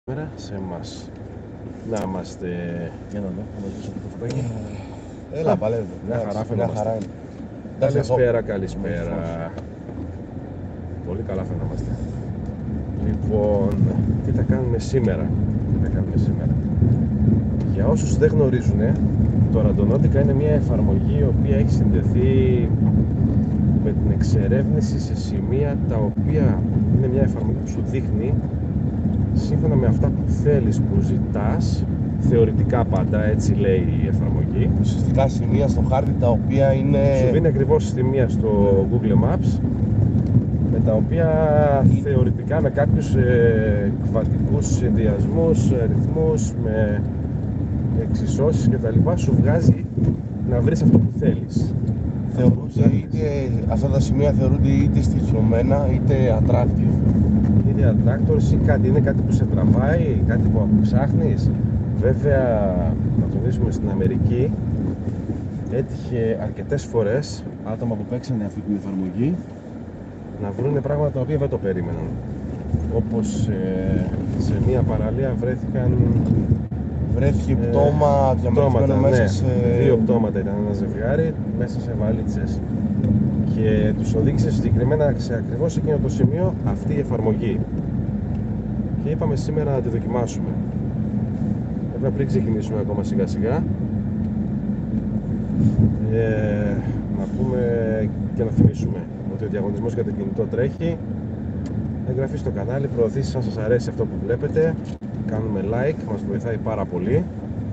Σήμερα σε εμάς. Να είμαστε. Για να δω, θα μας δεις αυτό το φωτάκι. Έλα, παλεύει. Μια χαρά φαινόμαστε. είναι. Καλησπέρα. Πολύ καλά φαινόμαστε. Λοιπόν, τι θα κάνουμε σήμερα. Για όσους δεν γνωρίζουν, το Randonautica είναι μια εφαρμογή η οποία έχει συνδεθεί με την εξερεύνηση σε σημεία τα οποία είναι μια εφαρμογή που σου δείχνει σύμφωνα με αυτά που θέλεις, που ζητάς, θεωρητικά πάντα, έτσι λέει η εφαρμογή. Ουσιαστικά σημεία στο χάρτη τα οποία είναι. Σου δίνει ακριβώς σημεία στο Google Maps, με τα οποία θεωρητικά με κάποιους κβαντικούς συνδυασμούς, ρυθμούς, με εξισώσεις κτλ. Σου βγάζει να βρεις αυτό που θέλεις. Θεωρούνται αυτά τα σημεία θεωρούνται είτε στοιχειωμένα είτε attractive. Είτε attractors ή κάτι, είναι κάτι που σε τραβάει, κάτι που ψάχνεις. Βέβαια, να τονίσουμε, στην Αμερική έτυχε αρκετές φορές άτομα που παίξανε αυτή την εφαρμογή να βρουν πράγματα τα οποία δεν το περίμεναν. Όπως σε μια παραλία Βρέθηκε πτώμα διαμετρημένο μέσα σε. Δύο πτώματα ήταν, ένα ζευγάρι μέσα σε βαλίτσες. Και τους οδήγησε συγκεκριμένα σε ακριβώς εκείνο το σημείο αυτή η εφαρμογή. Και είπαμε σήμερα να τη δοκιμάσουμε. Βέβαια, πριν ξεκινήσουμε ακόμα σιγά σιγά, να πούμε και να θυμίσουμε ότι ο διαγωνισμός για το κινητό τρέχει. Εγγραφή στο κανάλι, προωθήσεις αν σας αρέσει αυτό που βλέπετε. Κάνουμε like, μας βοηθάει πάρα πολύ.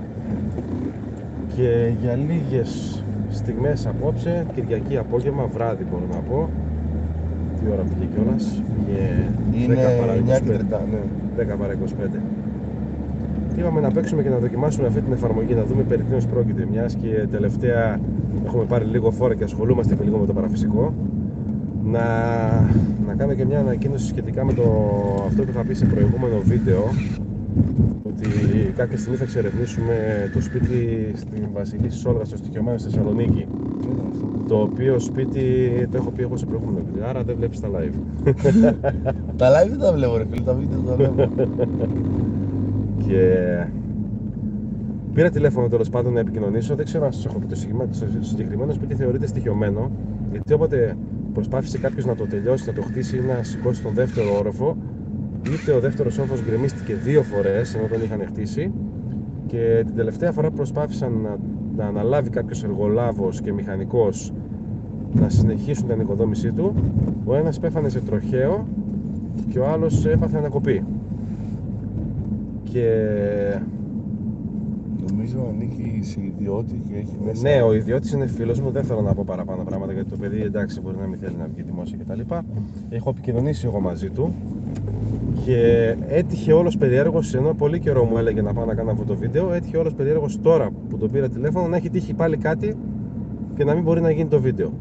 Και για λίγες στιγμές απόψε, Κυριακή απόγευμα, βράδυ μπορώ να πω. Τι ώρα πήγε κιόλας? Είναι 10 παρά 9:30, 10 παρά 25. Είπαμε να παίξουμε και να δοκιμάσουμε αυτή την εφαρμογή, να δούμε περί τίνος πρόκειται. Μιας και τελευταία έχουμε πάρει λίγο φόρα και ασχολούμαστε και λίγο με το παραφυσικό. Να κάνω και μια ανακοίνωση σχετικά με αυτό που θα πει σε προηγούμενο βίντεο, ότι κάποια στιγμή θα εξερευνήσουμε το σπίτι στην Βασιλής Σόλγα, στο στοιχειωμένο στη Θεσσαλονίκη. Το οποίο σπίτι το έχω πει εγώ σε προηγούμενο βίντεο, άρα δεν βλέπεις τα live. Τα live δεν τα βλέπω, ρε φίλε, τα βίντεο τα βλέπω. Και πήρα τηλέφωνο τέλος πάντων να επικοινωνήσω. Δεν ξέρω αν σας έχω πει, το συγκεκριμένο σπίτι θεωρείται στοιχειωμένο, γιατί όποτε προσπάθησε κάποιος να το τελειώσει, να το χτίσει ή να σηκώσει τον δεύτερο όροφο, είτε ο δεύτερος όροφος γκρεμίστηκε 2 φορές ενώ τον είχαν χτίσει, και την τελευταία φορά προσπάθησαν να αναλάβει κάποιος εργολάβος και μηχανικός να συνεχίσουν την ανοικοδόμησή του. Ο ένας πέφανε σε τροχαίο και ο άλλος έπαθε ανακοπή. Και νομίζω ανήκει σε ιδιώτη και έχει μέσα. ναι, ο ιδιώτης είναι φίλος μου, δεν θέλω να πω παραπάνω πράγματα γιατί το παιδί, εντάξει, μπορεί να μην θέλει να βγει δημόσια κτλ. Έχω επικοινωνήσει εγώ μαζί του και έτυχε όλος περίεργος, ενώ πολύ καιρό μου έλεγε να πάω να κάνω αυτό το βίντεο, έτυχε όλος περίεργος τώρα που το πήρα τηλέφωνο να έχει τύχει πάλι κάτι και να μην μπορεί να γίνει το βίντεο.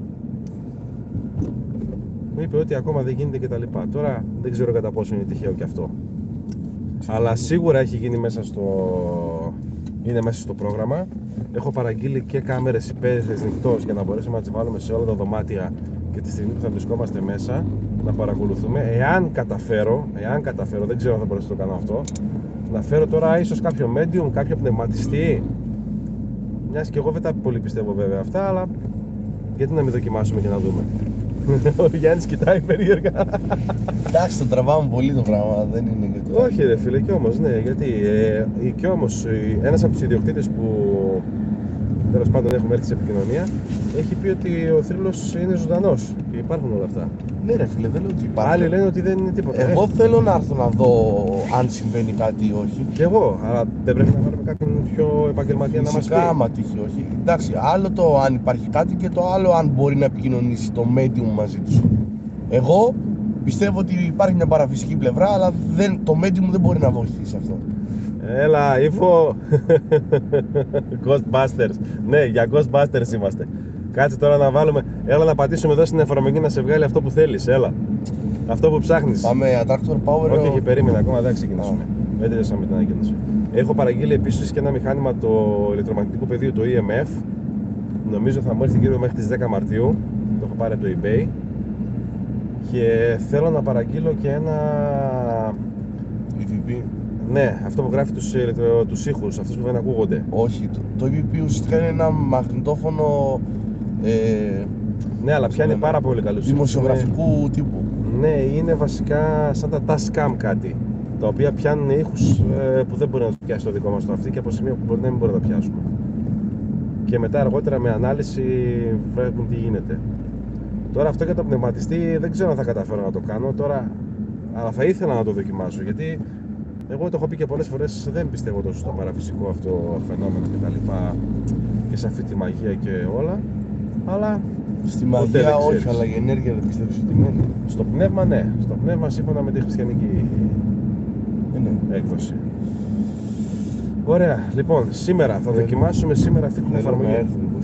Μου είπε ότι ακόμα δεν γίνεται κτλ. Τώρα δεν ξέρω κατά πόσο είναι τυχαίο και αυτό. Αλλά σίγουρα έχει γίνει είναι μέσα στο πρόγραμμα. Έχω παραγγείλει και κάμερες υπέρυθρες νυχτός για να μπορέσουμε να τις βάλουμε σε όλα τα δωμάτια και τη στιγμή που θα βρισκόμαστε μέσα να παρακολουθούμε. Εάν καταφέρω, δεν ξέρω αν θα μπορέσω να το κάνω αυτό, να φέρω τώρα ίσως κάποιο medium, κάποιο πνευματιστή. Μιας και εγώ δεν τα πολύ πιστεύω βέβαια αυτά, αλλά γιατί να μην δοκιμάσουμε και να δούμε. Ο Γιάννης κοιτάει περίεργα. Εντάξει, το τραβάμε πολύ το πράγμα, δεν είναι και το. Όχι ρε φίλε, κι όμως, ναι, γιατί κι όμως ένας από τους ιδιοκτήτες που τέλος πάντων έχουμε έρθει σε επικοινωνία έχει πει ότι ο θρύλος είναι ζωντανός και υπάρχουν όλα αυτά. Ναι ρε φίλε, δεν λέω ότι υπάρχει. Άλλοι λένε ότι δεν είναι τίποτα. Εγώ θέλω να έρθω να δω αν συμβαίνει κάτι ή όχι. Κι εγώ, αλλά δεν πρέπει να βάλουμε κάποιον πιο επαγγελματία να μας πει. Φυσικά, άμα τύχει, όχι. Εντάξει, άλλο το αν υπάρχει κάτι και το άλλο αν μπορεί να επικοινωνήσει το medium μαζί του. Εγώ πιστεύω ότι υπάρχει μια παραφυσική πλευρά, αλλά το medium δεν μπορεί να βοηθήσει αυτό. Έλα, Ήφο. Ghostbusters. Ναι, για Ghostbusters είμαστε. Κάτσε τώρα να βάλουμε. Έλα να πατήσουμε εδώ στην εφαρμογή να σε βγάλει αυτό που θέλεις. Έλα. Αυτό που ψάχνεις. Πάμε attractor power. Όχι, περίμενα ακόμα, δεν ξεκινήσουμε. Δεν τελειώσαμε την ανακοίνωση. Έχω παραγγείλει επίσης και ένα μηχάνημα το ηλεκτρομαγνητικού πεδίου, το EMF. Νομίζω θα μου έρθει γύρω μέχρι τις 10 Μαρτίου. Το έχω πάρει από το eBay. Και θέλω να παραγγείλω και ένα EVP. Ναι, αυτό που γράφει τους ήχους, αυτούς που δεν ακούγονται. Όχι, το EVP ουσιαστικά είναι ένα μαγνητόφωνο Ναι, αλλά πιάνει πάρα πολύ καλούς ήχους. δημοσιογραφικού τύπου. Ναι, είναι βασικά σαν τα Tascam κάτι, τα οποία πιάνουν ήχους που δεν μπορεί να τους πιάσει το δικό μας το αυτί και από σημείο που μπορεί να μην μπορεί να τα πιάσουμε. Και μετά αργότερα με ανάλυση βλέπουν τι γίνεται. Τώρα αυτό για το πνευματιστή δεν ξέρω αν θα καταφέρω να το κάνω τώρα, αλλά θα ήθελα να το δοκιμάσω, γιατί εγώ το έχω πει και πολλές φορές, δεν πιστεύω τόσο στο παραφυσικό αυτό φαινόμενο και τα λοιπά και σε αυτή τη μαγεία και όλα, αλλά Στη μαγεία όχι, αλλά η ενέργεια δεν πιστεύεις ότι μένει. στο πνεύμα ναι, στο πνεύμα σύμφωνα με τη χριστιανική Ναι. έκδοση. Ωραία, λοιπόν, σήμερα θα δοκιμάσουμε σήμερα αυτή την εφαρμογή.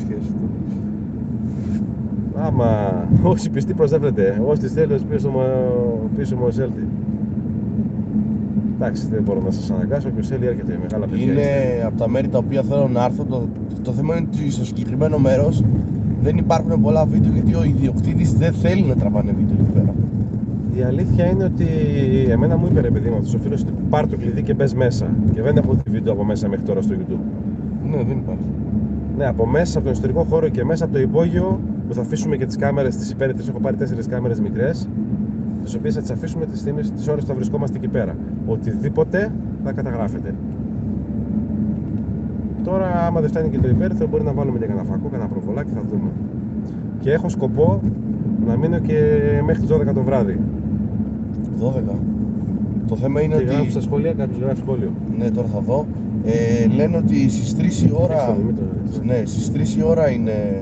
Άμα όσοι πιστοί προσδεύεται, όσοι θέλει πίσω μου ο Σέλτη. Εντάξει, δεν μπορώ να σας αναγκάσω και ο Σέλτη έρχεται μεγάλα παιδιά. Είναι από τα μέρη τα οποία θέλω να έρθω. Το θέμα είναι ότι στο συγκεκριμένο μέρος δεν υπάρχουν πολλά βίντεο, γιατί ο ιδιοκτήτης δεν θέλει να τραβάνε βίντεο εκεί πέρα. Η αλήθεια είναι ότι εμένα μου είπε ρε παιδί μου αυτός ο φίλος ότι πάρ' το κλειδί και μπες μέσα. Και δεν έχω δει βίντεο από μέσα μέχρι τώρα στο YouTube. Ναι, δεν υπάρχει. Ναι, από μέσα, από τον εσωτερικό χώρο και μέσα από το υπόγειο που θα αφήσουμε και τις κάμερες τις υπέρετρες. Έχω πάρει 4 κάμερες μικρές, τις οποίες θα τις αφήσουμε τις ώρες που θα βρισκόμαστε εκεί πέρα. Οτιδήποτε θα καταγράφεται. Τώρα, άμα δεν φτάνει και το υπέρυθρο, μπορεί να βάλουμε και κανένα φακό, κανένα προβολάκι, θα δούμε. Και έχω σκοπό να μείνω και μέχρι τις 12 το βράδυ. 12. Το θέμα είναι ότι. Γράφει στα σχόλια, κάποιος γράφει σχόλιο. Ναι, τώρα θα δω. Λένε ότι στις 3 η ώρα. Ναι, στις 3 η ώρα είναι.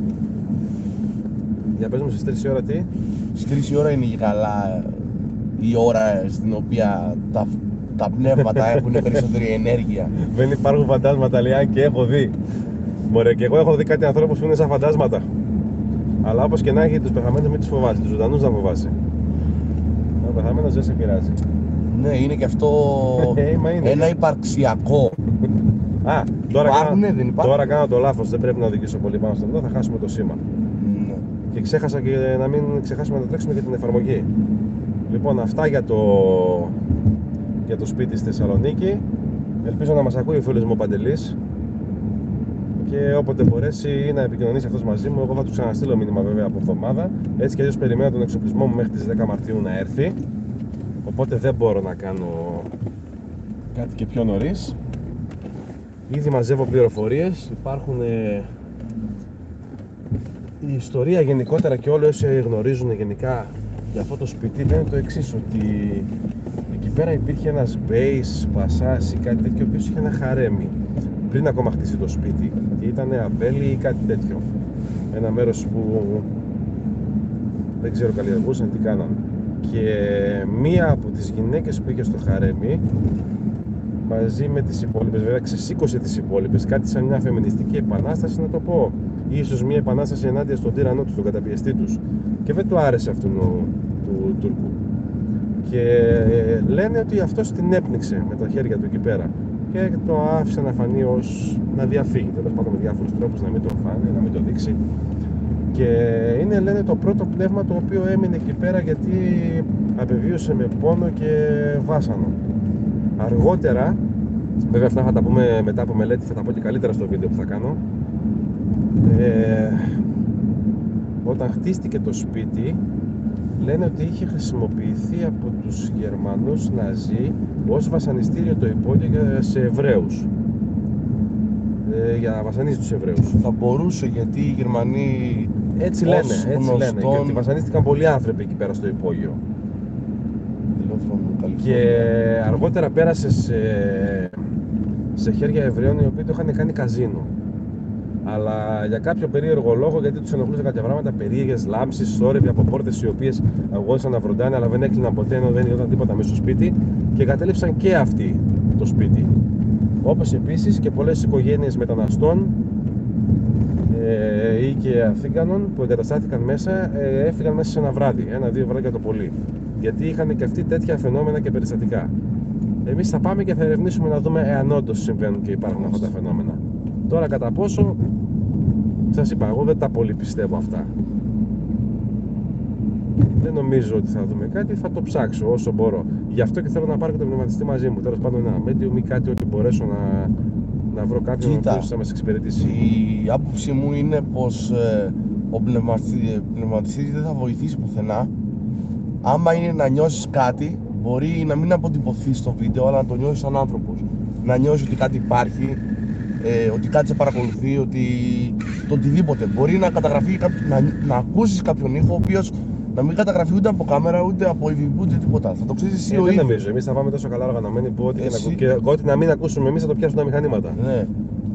Για πες μου στις 3 η ώρα τι. Στις 3 η ώρα είναι καλά η ώρα στην οποία τα πνεύματα έχουν περισσότερη ενέργεια. Δεν υπάρχουν φαντάσματα, λέει, και έχω δει. Μωρέ, και εγώ έχω δει κάτι ανθρώπους που είναι σαν φαντάσματα. Αλλά όπως και να έχει, τους πεθαμένους μην τους φοβάσαι, τους ζωντανούς να φοβάσαι. Ο πεθαμένος δεν σε πειράζει. Ναι, είναι και αυτό είναι. ένα υπαρξιακό. Α, τώρα, δεν τώρα κάνω το λάθος, δεν πρέπει να οδηγήσω πολύ πάνω στο αυτό, θα χάσουμε το σήμα. Ναι. Και ξέχασα και να μην ξεχάσουμε να τρέξουμε για την εφαρμογή. Λοιπόν, αυτά για το σπίτι στη Θεσσαλονίκη. Ελπίζω να μας ακούει ο φίλος μου ο Παντελής. Και όποτε μπορέσει να επικοινωνήσει αυτός μαζί μου, εγώ θα του ξαναστείλω μήνυμα βέβαια από εβδομάδα. Έτσι κι αλλιώς περιμένω τον εξοπλισμό μου μέχρι τις 10 Μαρτίου να έρθει. Οπότε δεν μπορώ να κάνω κάτι και πιο νωρίς. Ήδη μαζεύω πληροφορίες. Υπάρχουν η ιστορία γενικότερα και όλοι όσοι γνωρίζουν γενικά για αυτό το σπίτι λένε το εξής, ότι εκεί πέρα υπήρχε ένας base, πασάς ή κάτι τέτοιο, ο οποίος είχε ένα χαρέμι πριν ακόμα χτίσει το σπίτι και ήταν αμπέλι ή κάτι τέτοιο. Ένα μέρος που δεν ξέρω καλλιεργούσαν τι κάναν. Και μία από τις γυναίκες που είχε στο χαρέμι μαζί με τις υπόλοιπες, βέβαια ξεσήκωσε τις υπόλοιπες, κάτι σαν μια φεμινιστική επανάσταση να το πω, ή ίσως μια επανάσταση ενάντια στον τύραννό τους, τον καταπιεστή τους, και δεν του άρεσε αυτόν του Τούρκου και λένε ότι αυτός την έπνιξε με τα χέρια του εκεί πέρα και το άφησε να φανεί ως να διαφύγει, τέλος πάντων με διάφορους τρόπους να μην το φάνει, να μην το δείξει. Και είναι, λένε, το πρώτο πνεύμα το οποίο έμεινε εκεί πέρα γιατί απεβίωσε με πόνο και βάσανο. Αργότερα, βέβαια αυτά θα τα πούμε μετά από μελέτη, θα τα πω και καλύτερα στο βίντεο που θα κάνω. Όταν χτίστηκε το σπίτι, λένε ότι είχε χρησιμοποιηθεί από τους Γερμανούς Ναζί ως βασανιστήριο το υπόγειο σε Εβραίους, για να βασανίζει τους Εβραίους. Θα μπορούσε, γιατί οι Γερμανοί έτσι λένε, και ότι βασανίστηκαν πολλοί άνθρωποι εκεί πέρα στο υπόγειο. Και αργότερα πέρασε σε χέρια Εβραίων οι οποίοι το είχαν κάνει καζίνο. Αλλά για κάποιο περίεργο λόγο, γιατί τους ενοχλούσαν κάποια πράγματα, περίεργες λάμψεις, σώρευοι από πόρτες οι οποίες αγώνισαν να βροντάνε αλλά δεν έκλειναν ποτέ ενώ δεν ήταν τίποτα μέσα στο σπίτι, και κατέληψαν και αυτοί το σπίτι. Όπως επίσης και πολλές οικογένειες μεταναστών ή και Αθήγανων που εγκαταστάθηκαν μέσα, έφυγαν μέσα σε ένα βράδυ, 1-2 βράδια το πολύ. Γιατί είχαν και αυτοί τέτοια φαινόμενα και περιστατικά. Εμείς θα πάμε και θα ερευνήσουμε να δούμε εάν όντως συμβαίνουν και υπάρχουν αυτά τα φαινόμενα. Τώρα κατά πόσο, σας είπα, εγώ δεν τα πολύ πιστεύω αυτά. Δεν νομίζω ότι θα δούμε κάτι, θα το ψάξω όσο μπορώ. Γι' αυτό και θέλω να πάρω και τον πνευματιστή μαζί μου. Τέλος πάντων, ένα medium ή κάτι, ότι μπορέσω να βρω κάποιον ο οποίος θα μας εξυπηρετήσει. Η άποψή μου είναι πως ο πνευματιστής δεν θα βοηθήσει πουθενά. Άμα είναι να νιώσεις κάτι, μπορεί να μην αποτυπωθεί στο βίντεο, αλλά να το νιώσεις σαν άνθρωπος. Να νιώσεις ότι κάτι υπάρχει, ότι κάτι σε παρακολουθεί, ότι το οτιδήποτε. Μπορεί να καταγραφεί, να ακούσεις κάποιον ήχο, ο οποίος να μην καταγραφεί ούτε από κάμερα, ούτε από EVP, ούτε τίποτα. Θα το ξέρεις εσύ ο ίδιος. Δεν νομίζω. Εμείς θα πάμε τόσο καλά οργανωμένοι που ό,τι να μην ακούσουμε εμείς θα το πιάσουν τα μηχανήματα. Ναι.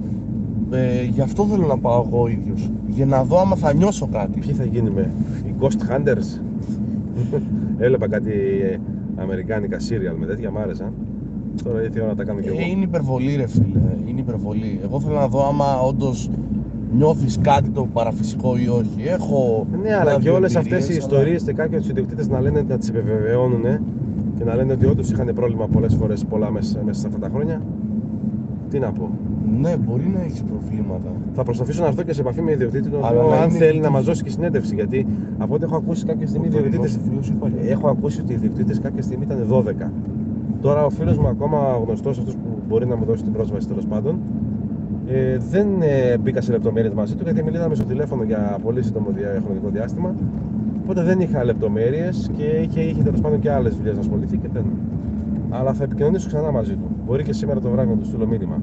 Γι' αυτό θέλω να πάω εγώ ο ίδιος. Για να δω άμα θα νιώσω κάτι. Ποιοι θα γίνουμε, οι Ghost Hunters? Έβλεπα κάτι αμερικάνικα serial με τέτοια, μ' άρεσαν. Τώρα ήρθε η ώρα να τα κάνω κι εγώ. Είναι υπερβολή ρε φίλε, είναι υπερβολή. Εγώ θέλω να δω άμα όντως νιώθεις κάτι το παραφυσικό ή όχι. Ναι, αλλά και όλες αυτές οι ιστορίες και κάποιοι από τους ιδιοκτήτες να λένε, να τις επιβεβαιώνουν και να λένε ότι όντως είχαν πρόβλημα πολλές φορές, πολλά μέσα σε αυτά τα χρόνια. Τι να πω. Ναι, μπορεί να έχει προβλήματα. Θα προσπαθήσω να έρθω και σε επαφή με ιδιοκτήτη, αν θέλει να μας δώσει και συνέντευξη. Γιατί από ό,τι έχω ακούσει κάποια στιγμή οι ιδιοκτήτες. Έχω ακούσει ότι οι ιδιοκτήτες κάποια στιγμή ήταν 12. Τώρα ο φίλος μου, ακόμα γνωστός, αυτός που μπορεί να μου δώσει την πρόσβαση τέλος πάντων, δεν μπήκα σε λεπτομέρειες μαζί του, γιατί μιλήσαμε στο τηλέφωνο για πολύ σύντομο χρονικό διάστημα. Οπότε δεν είχα λεπτομέρειες και είχε τέλος πάντων και άλλες δουλειές να ασχοληθεί και δεν. Αλλά θα επικοινωνήσω ξανά μαζί του. Μπορεί και σήμερα το βράδυ να του στείλω μήνυμα.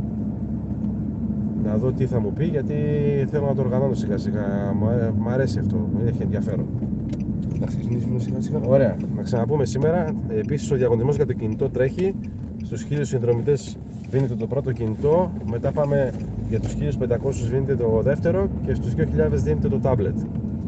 Να δω τι θα μου πει, γιατί θέλω να το οργανώνω σιγά σιγά. Μ' αρέσει αυτό, έχει ενδιαφέρον. Να ξεκινήσουμε σιγά σιγά. Ωραία, να ξαναπούμε σήμερα. Επίσης ο διαγωνισμός για το κινητό τρέχει. Στους 1000 συνδρομητές δίνετε το πρώτο κινητό. Μετά πάμε για τους 1500 δίνετε το δεύτερο και στους 2000 δίνετε το tablet.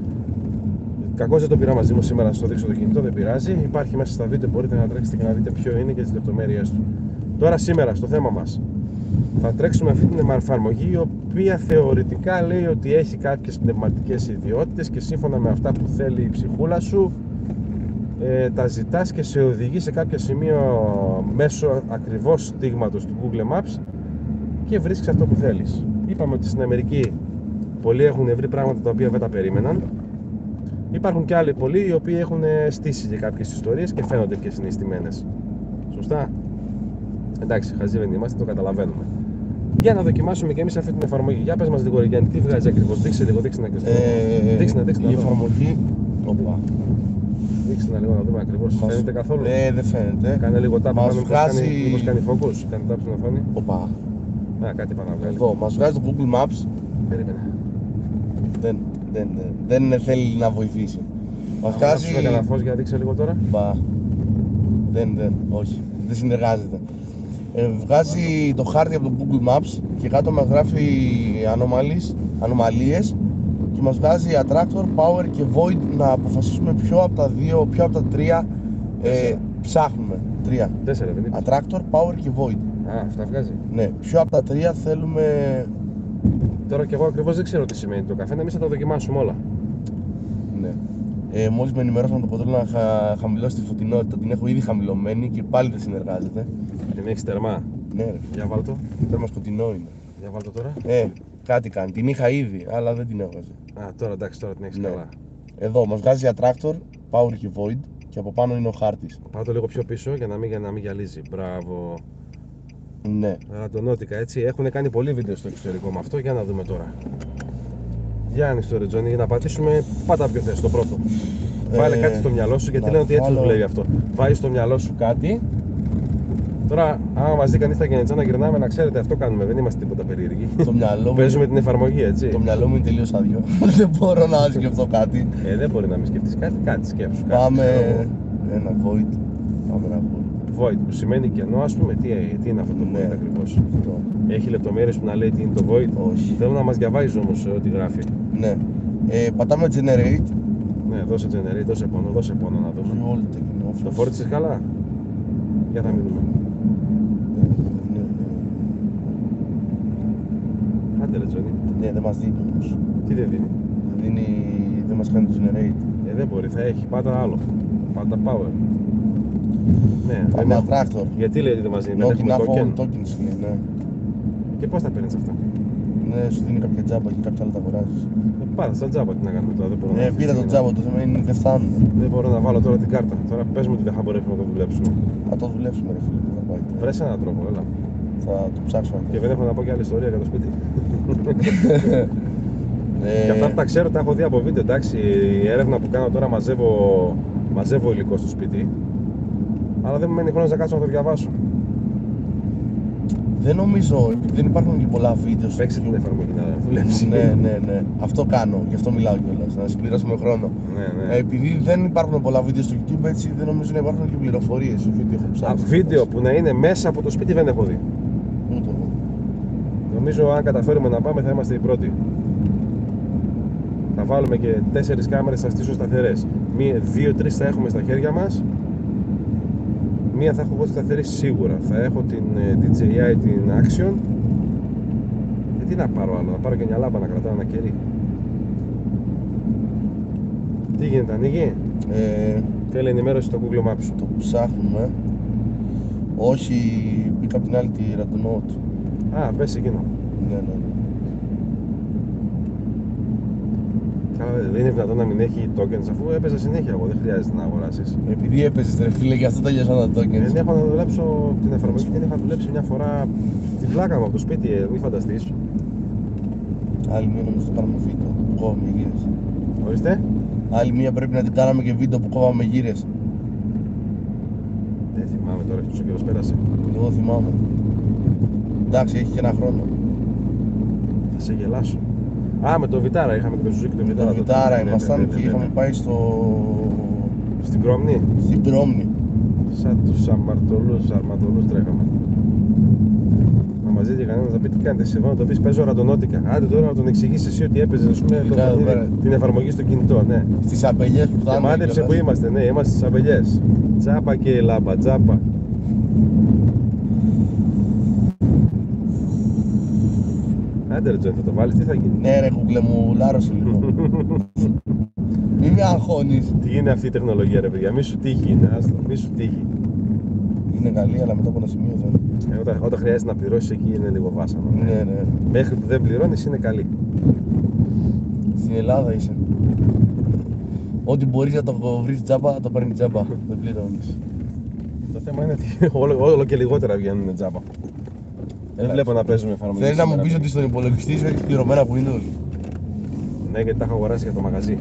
Κακώς δεν το πήρα μαζί μου σήμερα να σας το δείξω το κινητό, δεν πειράζει. Υπάρχει μέσα στα βίντεο, μπορείτε να τρέξετε και να δείτε ποιο είναι και τις λεπτομέρειες του. Τώρα σήμερα στο θέμα μας. Θα τρέξουμε αυτή την εφαρμογή, η οποία θεωρητικά λέει ότι έχει κάποιες πνευματικές ιδιότητες και σύμφωνα με αυτά που θέλει η ψυχούλα σου τα ζητάς και σε οδηγεί σε κάποιο σημείο μέσω ακριβώς στίγματος του Google Maps και βρίσκεις αυτό που θέλεις. Είπαμε ότι στην Αμερική πολλοί έχουν βρει πράγματα τα οποία δεν τα περίμεναν. Υπάρχουν και άλλοι πολλοί οι οποίοι έχουν στήσει για κάποιες ιστορίες και φαίνονται και συναισθημένες. Σωστά? Εντάξει, χαζί δεν είμαστε, το καταλαβαίνουμε. Για να δοκιμάσουμε και εμείς αυτή την εφαρμογή. Για πες μας λίγο, Γιάννη, τι βγάζει ακριβώς? Δείξε λίγο, δείξε να κρυστώ. Η εφαρμογή. Οπα. Δείξε να λίγο να δούμε ακριβώς. Φαίνεται καθόλου? Δεν φαίνεται. Κάνε λίγο tap, μας βγάζει... μήπως κάνει focus. Κάνε tap στην οθόνη. Οπα. Κάτι πάνω να βγάλει. Εδώ, μας βγάζει το Google Maps. Περίμενε. Δεν θέλει να βοηθήσει. Μας βγάζει... Έκανα φως για δείξε λίγο τώρα. Όχι. Δεν συνεργάζεται. Βγάζει το χάρτη από το Google Maps και κάτω μας γράφει ανομαλίες και μας βγάζει Attractor, Power και Void να αποφασίσουμε ποιο από τα δύο, ποιο από τα τρία ψάχνουμε. 3. 4 δεν είναι? Attractor, Power και Void. Αυτά βγάζει. Ναι, ποιο από τα τρία θέλουμε. Τώρα κι εγώ ακριβώς δεν ξέρω τι σημαίνει το καθένα, εμείς θα τα δοκιμάσουμε όλα. Ναι. Μόλις με ενημερώσαν το κοντρόλ να χαμηλώσει τη φωτεινότητα, την έχω ήδη χαμηλωμένη και πάλι δεν συνεργάζεται. Την έχεις τερμά? Ναι ρε. Για βάλ' το. Τέρμα σκοτεινό είναι. Για βάλ' το τώρα. Κάτι κάνει. Την είχα ήδη, αλλά δεν την έβγαζε. Τώρα εντάξει, τώρα την έχεις καλά. Εδώ μας βγάζει Attractor, Power και Void και από πάνω είναι ο χάρτης. Πάω το λίγο πιο πίσω για να μην γυαλίζει. Μπράβο. Ναι. Ρατονότικα, έτσι. Έχουν κάνει πολύ βίντεο στο εξωτερικό με αυτό. Για να δούμε τώρα. Για άνοιξε το ρετζόνι για να πατήσουμε. Πάτα ποιο θες, το πρώτο. Βάλε κάτι στο μυαλό σου, γιατί λένε ότι έτσι δουλεύει αυτό. Βάζεις στο μυαλό σου κάτι. Τώρα, άμα μας δει κανείς τα γενετσά να γυρνάμε, να ξέρετε, αυτό κάνουμε. Δεν είμαστε τίποτα περίεργοι. Το μυαλό μου. Παίζουμε την εφαρμογή, έτσι. Το μυαλό μου είναι τελείως άδειο. Δεν μπορώ να σκεφτώ κάτι. Δεν μπορεί να μην σκεφτείς κάτι σκέψου. Πάμε ένα Void. Πάμε ένα Void. Void, που σημαίνει κενό, ας πούμε. Τι είναι αυτό το Void ακριβώς? Έχει λεπτομέρειες που να λέει τι είναι το Void? Όχι. Θέλω να μας διαβάζει όμως ό,τι γράφει. Ναι. Πατάμε Generate. Ναι, δώσε Generate, δώσε πόνο να δούμε. Το φόρτισες καλά? Για να μην δούμε. Άντε ρε Τζόνι. Ναι, δεν μας δίνει όμως. Τι δεν δίνει? Δεν μας κάνει το Generate. Δεν μπορεί, θα έχει. Πάτα άλλο. Πάτα Power. Ναι, πάμε Attractor. Γιατί λέει ότι δεν μας δίνει? Όχι, να έχω tokens, ναι. Και πώς τα παίρνεις αυτά? Ναι, σου δίνει κάποια τζάμπα και κάποια άλλα τα αγοράζεις. Πάρε στα τζάμπα τι να κάνουμε τώρα. Δεν μπορώ να Πήρα το τζάμπα, το θέμα είναι δεν φτάνουν. Δεν μπορώ να βάλω τώρα την κάρτα. Τώρα πες μου ότι δεν θα μπορέσουμε να το δουλέψουμε. Θα το δουλέψουμε, ρε φίλε. Θα πάει. Βρες έναν τρόπο, έλα. Θα το ψάξουμε. Και δεν έχω να πω και άλλη ιστορία για το σπίτι. Και αυτά που τα ξέρω τα έχω δει από βίντεο. Εντάξει, η έρευνα που κάνω τώρα μαζεύω υλικό στο σπίτι. Αλλά δεν μου μένει χρόνος να κάτσω να το διαβάσω. Δεν νομίζω, επειδή δεν υπάρχουν και πολλά βίντεο. Παίξε την εφαρμογή να δουλέψει. Ναι. Αυτό κάνω, γι' αυτό μιλάω κιόλας. Να συμπληρώσουμε χρόνο. Ναι. Επειδή δεν υπάρχουν πολλά βίντεο στο YouTube, έτσι δεν νομίζω να υπάρχουν και πληροφορίες. Βίντεο έχω ψάξει. Βίντεο που να είναι μέσα από το σπίτι δεν έχω δει. Ούτε εγώ. Νομίζω αν καταφέρουμε να πάμε θα είμαστε οι πρώτοι. Θα βάλουμε και 4 κάμερες, θα στήσω σταθερές. 2-3 θα έχουμε στα χέρια μας. Μία θα έχω εγώ σταθερή σίγουρα. Θα έχω την DJI, την Action. Τι να πάρω άλλο, να πάρω και μια λάμπα να κρατάω ένα κερί. Τι γίνεται, ανοίγει? Θέλει ενημέρωση στο Google Maps. Το ψάχνουμε. Όχι, μπήκα από την άλλη τη Randonauts. Α, πες εκείνο. Ναι. Καλά, δεν είναι δυνατόν να μην έχει tokens αφού έπαιζα συνέχεια εγώ, δεν χρειάζεται να αγοράσεις. Επειδή έπαιζες ρε φίλε, γι' αυτό τελειώσαν τα tokens. Δεν έχω να δουλέψω την εφαρμογή και δεν είχα δουλέψει μια φορά την πλάκα μου από το σπίτι, μην φανταστείς. Άλλη μία νομίζω το κάναμε βίντεο που κόβαμε γύρες. Ορίστε. Άλλη μία πρέπει να την κάναμε και βίντεο που κόβαμε γύρες. Δεν θυμάμαι τώρα, τόσο καιρός πέρασε. Εγώ θυμάμαι. Εντάξει, έχει και ένα χρόνο. Θα σε γελάσω. Α, με το Βιτάρα, είχαμε και το Suzuki το Βιτάρα. Το Βιτάρα ήμασταν και είχαμε πάει στην Κρόμνη. στην Κρόμνη. Σαν τους αρματολούς τρέχαμε. Να μας δείτε κανένας να πει τι κάνετε σε να το πεις παίζω ραντονότικα. Άντε τώρα να τον εξηγήσεις εσύ ότι έπαιζες ας πούμε, την εφαρμογή στο κινητό, ναι. Στις αμπελιές που Και φτάνουν. μάντεψε που είμαστε, ναι, είμαστε στις αμπελιές. Τζάπα και λάμπα, τζάπα. Άντε ρε Τζον, θα το βάλεις, τι θα γίνει? Ναι ρε κουκλέ μου, λάρωσε λίγο. Μη με αγχώνεις. Τι είναι αυτή η τεχνολογία ρε παιδιά, μη σου τύχει είναι, άστο, μη σου τύχει. Είναι καλή, αλλά μετά από ένα σημείο δεν. Όταν χρειάζεται να πληρώσεις εκεί είναι λίγο βάσανο. Ναι. Μέχρι που δεν πληρώνεις είναι καλή. Στην Ελλάδα είσαι. Ό,τι μπορείς να το βρεις τζάμπα, το παίρνει τζάμπα. Δεν πληρώνεις. Το θέμα είναι ότι όλο και λιγότερα βγαίνουν τζάμπα. Δεν βλέπω να παίζουμε εφαρμογή. Θέλεις να μου πεις ότι στον υπολογιστή σου έχεις πληρωμένα Windows? Ναι, γιατί τα έχω αγοράσει για το μαγαζί.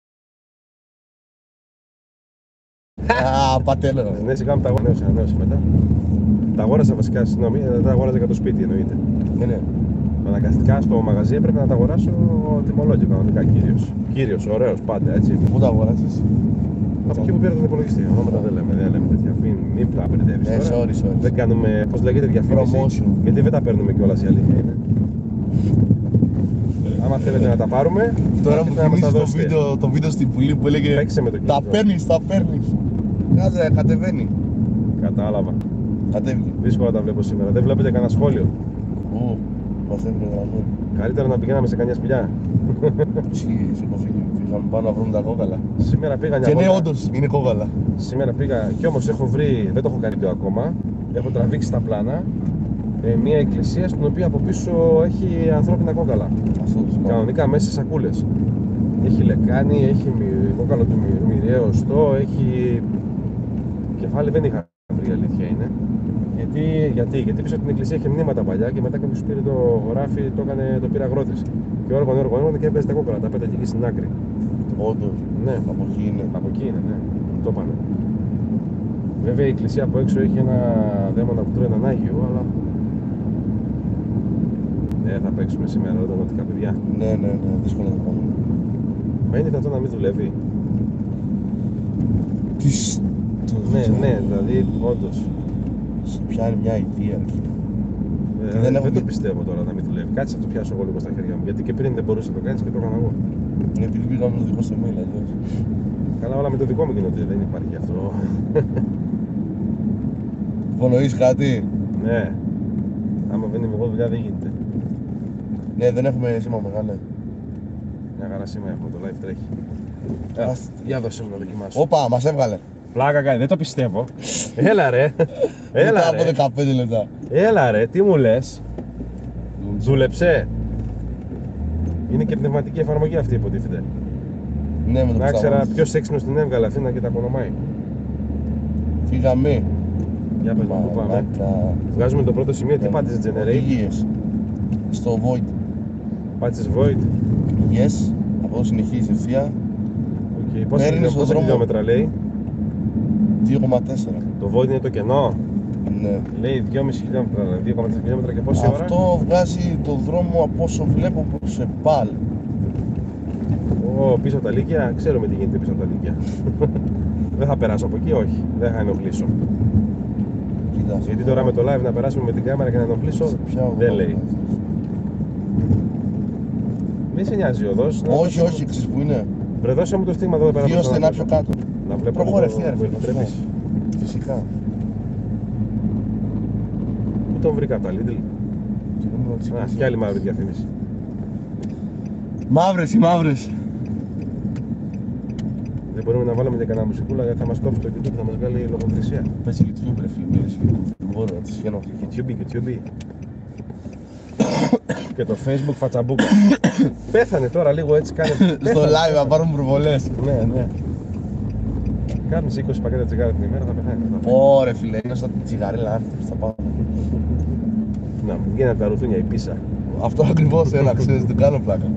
Α, πατέλο. Ναι, σιγά μου τα ανανέωσα μετά. Τα αγόρασα βασικά, συγγνώμη, δεν τα αγόραζα για το σπίτι εννοείται. Ναι. Αναγκαστικά στο μαγαζί έπρεπε να τα αγοράσω τιμολόγιο κανονικά κύριος, ωραίος πάντα έτσι. Πού τα αγοράζεις? Από εκεί που πήρα τον υπολογιστή. Ονόματα δεν λέμε τέτοια. Μην τα μπερδεύεις τώρα. Sorry. Δεν κάνουμε, πώς λέγεται, διαφήμιση. Promotion. Γιατί δεν τα παίρνουμε κιόλας η αλήθεια είναι. Άμα θέλετε να τα πάρουμε, Τώρα μου να μας τα θυμίζεις δώσετε. το βίντεο στην πουλή που έλεγε Παίξε με το κινητό. τα παίρνεις. Κάτσε, κατεβαίνει. Κατάλαβα. Κατέβηκε. Δύσκολα τα βλέπω σήμερα. Δεν βλέπετε κανένα σχόλιο. Ου, μας έφυγε γραμμή. Καλύτερα να πηγαίναμε σε κανιά σπηλιά. Ισχύει, σε κοφίνι. Πήγαμε πάνω να βρούμε τα κόκαλα. Σήμερα πήγα μια Και ναι, βόλτα. όντως, είναι κόκαλα. Σήμερα πήγα κι όμως έχω βρει, δεν το έχω κάνει ακόμα. Έχω τραβήξει τα πλάνα μια εκκλησία στην οποία από πίσω έχει ανθρώπινα κόκαλα. Αυτό το θυμάμαι. Κανονικά μέσα σε σακούλες. Έχει λεκάνη, έχει κόκαλο του μοιραίου οστό, έχει κεφάλι δεν είχα βρει, η αλήθεια είναι. Γιατί πίσω από την εκκλησία είχε μνήματα παλιά και μετά κάποιος πήρε το γράφι, το πήρε αγρότης. Και όργανο και έπαιζε τα κόκαλα, τα πέταγε εκεί στην άκρη. Όντως. Ναι, Από εκεί είναι. από εκεί είναι, ναι. Το είπανε. Βέβαια η εκκλησία από έξω έχει ένα δαίμονα που τρώει έναν Άγιο, αλλά δεν θα παίξουμε σήμερα ραντονότικα παιδιά. Ναι, δύσκολο να το κάνουμε. Μα είναι δυνατόν να μην δουλεύει? Τις... Ναι, δηλαδή όντως. Σου πιάνει μια ιδέα. Δεν το πιστεύω τώρα να μην δουλεύει. Κάτσε να το πιάσω εγώ λίγο στα χέρια μου. Γιατί και πριν δεν μπορούσα να το κάνεις και το έκανα εγώ. Είναι επειδή πήγαμε το δικό στο mail, αλλιώς. Καλά, όλα με το δικό μου γίνονται. Δεν υπάρχει αυτό. Υπονοείς κάτι? Ναι. Άμα δεν είμαι εγώ δουλειά δεν γίνεται. Ναι, δεν έχουμε σήμα μεγάλο. Μια χαρά σήμερα έχουμε, το live τρέχει. Για δώσε μου να δοκιμάσω. Όπα, μας έβγαλε. Πλάκα κάνει, δεν το πιστεύω. Έλα ρε. Μετά από 15 λεπτά. Έλα ρε, τι μου λες? Δούλεψε. Είναι και πνευματική εφαρμογή αυτή, υποτίθεται. Ναι, με το Να που ξέρα σταμάτησε. ποιος έξυπνος την έβγαλε αυτή να και τα απονομάει. Φύγαμε. Για πες μου, πού πάμε. Μαλάκα. Βγάζουμε το πρώτο σημείο, τι πάτησες generate. Οδηγίες. Στο Void. Πάτησες void. Yes. Από εδώ συνεχίζει ευθεία. Okay. Παίρνεις το Πόσα δρόμο. χιλιόμετρα λέει. 2,4. Το void είναι το κενό. Ναι. Λέει 2,5 χιλιόμετρα, 2,4 χιλιόμετρα και πόση ώρα. Αυτό βγάζει το δρόμο από όσο βλέπω προς Επάλ. Πίσω από τα Λύκεια, ξέρουμε τι γίνεται πίσω από τα Λύκεια. Δεν θα περάσω από εκεί, όχι. Δεν θα ενοχλήσω. Κοίτα, Γιατί τώρα με το live να περάσουμε με την κάμερα και να ενοχλήσω, δεν λέει. Μη σε νοιάζει ο οδός. Όχι, όχι, ξέρεις που είναι. Βρε, δώσε μου το στίγμα εδώ πέρα. Δύο στενά πιο κάτω. Να βλέπω. Προχώρε λίγο, ευθεία, ρε μου φίλε. επιτρέπεις. Φυσικά. Πού τον βρήκα από τα Lidl. Α, κι άλλη μαύρη διαφήμιση. Μαύρες οι μαύρες. Δεν μπορούμε να βάλουμε και κανένα μουσικούλα γιατί θα μας κόψει το YouTube, θα μας βγάλει λογοκρισία. Πες YouTube ρε φίλε, μιλές YouTube. Δεν μπορώ να τις γίνω. YouTube. Και το Facebook φατσαμπούκα. Πέθανε τώρα λίγο έτσι, κάνε. Στο live να πάρουν προβολές. Ναι. Κάνεις 20 πακέτα τσιγάρα την ημέρα, θα πεθάνει. Ωρε φίλε, είναι σαν τσιγαρέλα άρθρος θα πάω. Να μου βγαίνει από τα ρουθούνια η πίσα. Αυτό ακριβώς ένα ξέρεις, δεν κάνω πλάκα.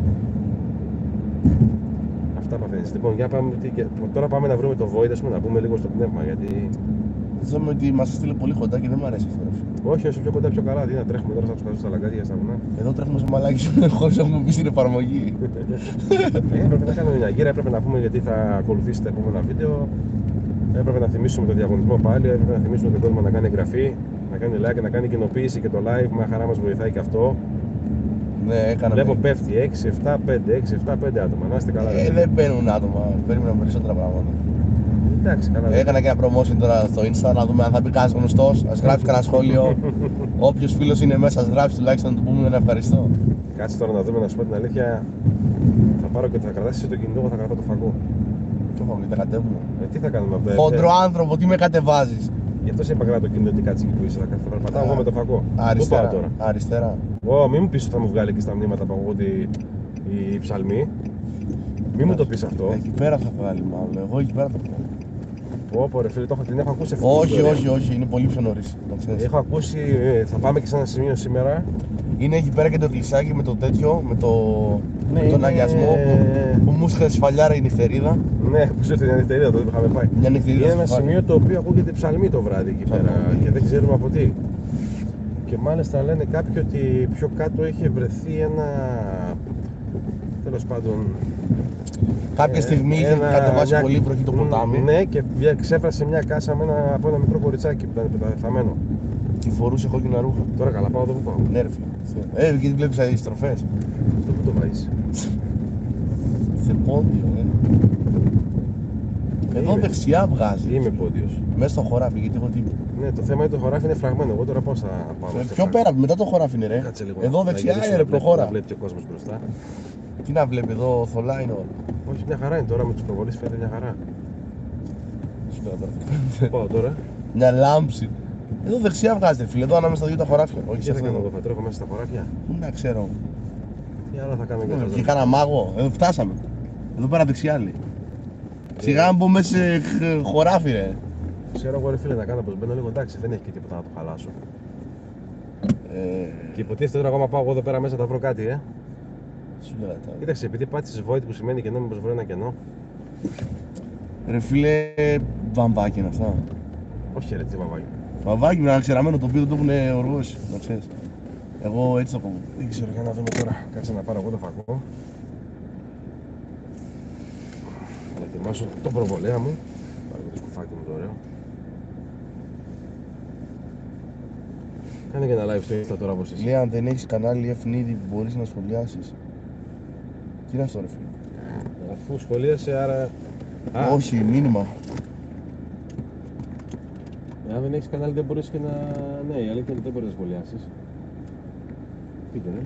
Αυτά παθαίνεις. Λοιπόν, για πάμε, τώρα πάμε να βρούμε το Void, ας πούμε, να μπούμε λίγο στο πνεύμα, γιατί... Θυμάμαι ότι μας στείλε πολύ κοντά και δεν μου αρέσει αυτό. Όχι, όσο πιο κοντά πιο καλά, τι να τρέχουμε τώρα στα λαγκάδια, στα βουνά. Εδώ τρέχουμε σε μαλάκι χωρίς να έχουμε μπει στην εφαρμογή. Έπρεπε να κάνουμε μια γύρα, έπρεπε να πούμε γιατί θα ακολουθήσει τα επόμενα βίντεο. Έπρεπε να θυμίσουμε το διαγωνισμό πάλι, έπρεπε να θυμίσουμε τον κόσμο να κάνει εγγραφή, να κάνει like και να κάνει κοινοποίηση και το live. Μια χαρά μας βοηθάει και αυτό. Ναι, έκανα. Βλέπω πέφτει 6, 7, 5, 6, 7, 5 άτομα. Να είστε καλά. Δεν παίρνουν άτομα, περίμενα περισσότερα πράγματα. Εντάξει, καλά. Έκανα και ένα promotion τώρα στο Insta να δούμε αν θα μπει κανένας γνωστός. Ας γράψει κανένα σχόλιο. Όποιος φίλος είναι μέσα, ας γράψει τουλάχιστον να του πούμε ένα ευχαριστώ. Κάτσε τώρα να δούμε, να σου πω την αλήθεια. Θα πάρω και θα κρατάσεις το κινητό, εγώ θα κρατάω το φακό. Τι θα τα κατέβουμε. Τι θα κάνουμε από Χοντρό άνθρωπο, τι με κατεβάζεις. Γι' αυτό σε είπα κρατά το κινητό, τι κάτσε εκεί που είσαι. Θα περπατάω εγώ με το φακό. Αριστερά. Πού πάω τώρα. Αριστερά. Μην μου πεις ότι θα μου βγάλει και στα μνήματα που ακούγονται οι ψαλμοί. Μην μου το πεις αυτό. Εκεί πέρα θα βγάλει μάλλον. Εγώ εκεί πέρα θα βγάλει. Πω ρε φίλε, την έχω ακούσει αυτή. Όχι, είναι πολύ πιο νωρίς. Έχω ακούσει, θα πάμε και σε ένα σημείο σήμερα. Είναι εκεί πέρα και το εκκλησάκι με το τέτοιο, με Ναι, τον αγιασμό που μου είχε σφαλιάρα η νυχτερίδα. Ναι, που σου ήρθε η νυχτερίδα τότε που είχαμε πάει. Μια νυχτερίδα. Είναι ένα σημείο το οποίο ακούγεται ψαλμή το βράδυ εκεί πέρα και δεν ξέρουμε από τι. Και μάλιστα λένε κάποιοι ότι πιο κάτω είχε βρεθεί ένα. Τέλος πάντων. Κάποια στιγμή είχε κατεβάσει πολύ βροχή το ποτάμι. Ναι, και ξέφρασε μια κάσα από ένα μικρό κοριτσάκι που ήταν πεθαμένο. Και φορούσε κόκκινα ρούχα. Τώρα καλά, πάω εδώ που πάω. Ναι, ρε φίλε. Γιατί βλέπεις τις στροφές. Αυτό που το βάζεις. Σε πόντιο, Εδώ δεξιά βγάζει. Είμαι πόντιος. Μέσα στο χωράφι, γιατί έχω τύπο. Ναι, το θέμα είναι το χωράφι είναι φραγμένο. Εγώ τώρα πώς θα πάω. Πιο πέρα, μετά το χωράφι είναι, ρε. Κάτσε λίγο. Εδώ δεξιά είναι, ρε, προχώρα. Να βλέπει ο κόσμος μπροστά. Τι να βλέπει, εδώ θολά είναι όλα. Όχι, μια χαρά είναι τώρα με τους προβολείς, φαίνεται μια χαρά. Σου λέω τώρα. Πάω τώρα. Μια λάμψη. Εδώ δεξιά βγάζετε, φίλε, εδώ ανάμεσα στα δύο τα χωράφια. Όχι, Τι σε θα αυτό κάνω εδώ. εδώ, θα τρέχω μέσα στα χωράφια. Πού να ξέρω. Τι άλλο θα κάνω για Και κάνα μάγο. Εδώ φτάσαμε. Εδώ πέρα δεξιά λέει. Σιγά να μπω μέσα σε χωράφι, ρε. Ξέρω εγώ ρε φίλε να κάνω πως μπαίνω λίγο, εντάξει, δεν έχει και τίποτα να το χαλάσω. Και υποτίθεται τώρα ακόμα πάω εγώ εδώ πέρα μέσα θα βρω κάτι, Σου λέω τώρα. Κοίταξε, επειδή πάτησες void που σημαίνει κενό, μήπως βρω ένα κενό. Ρε φίλε, βαμβάκι είναι αυτά. Όχι ρε, τι βαβάκι. Βαμβάκι με ένα ξεραμένο το οποίο δεν το έχουν οργώσει, να ξέρεις. Εγώ έτσι το κόβω. Δεν ξέρω, για να δούμε τώρα. Κάτσε να πάρω εγώ το φακό. Να ετοιμάσω το προβολέα μου. Πάρω το σκουφάκι μου το ωραίο. Κάνε και ένα live στο Insta τώρα όπως εσύ. Λέει αν δεν έχεις κανάλι ευνίδι μπορείς να σχολιάσεις. Τι είναι αυτό ρε φίλε. Αφού σχολίασε, άρα. Όχι, μήνυμα. Αν δεν έχεις κανάλι δεν μπορείς και να. Ναι, η αλήθεια είναι ότι δεν μπορείς να σχολιάσεις. Πείτε, ναι.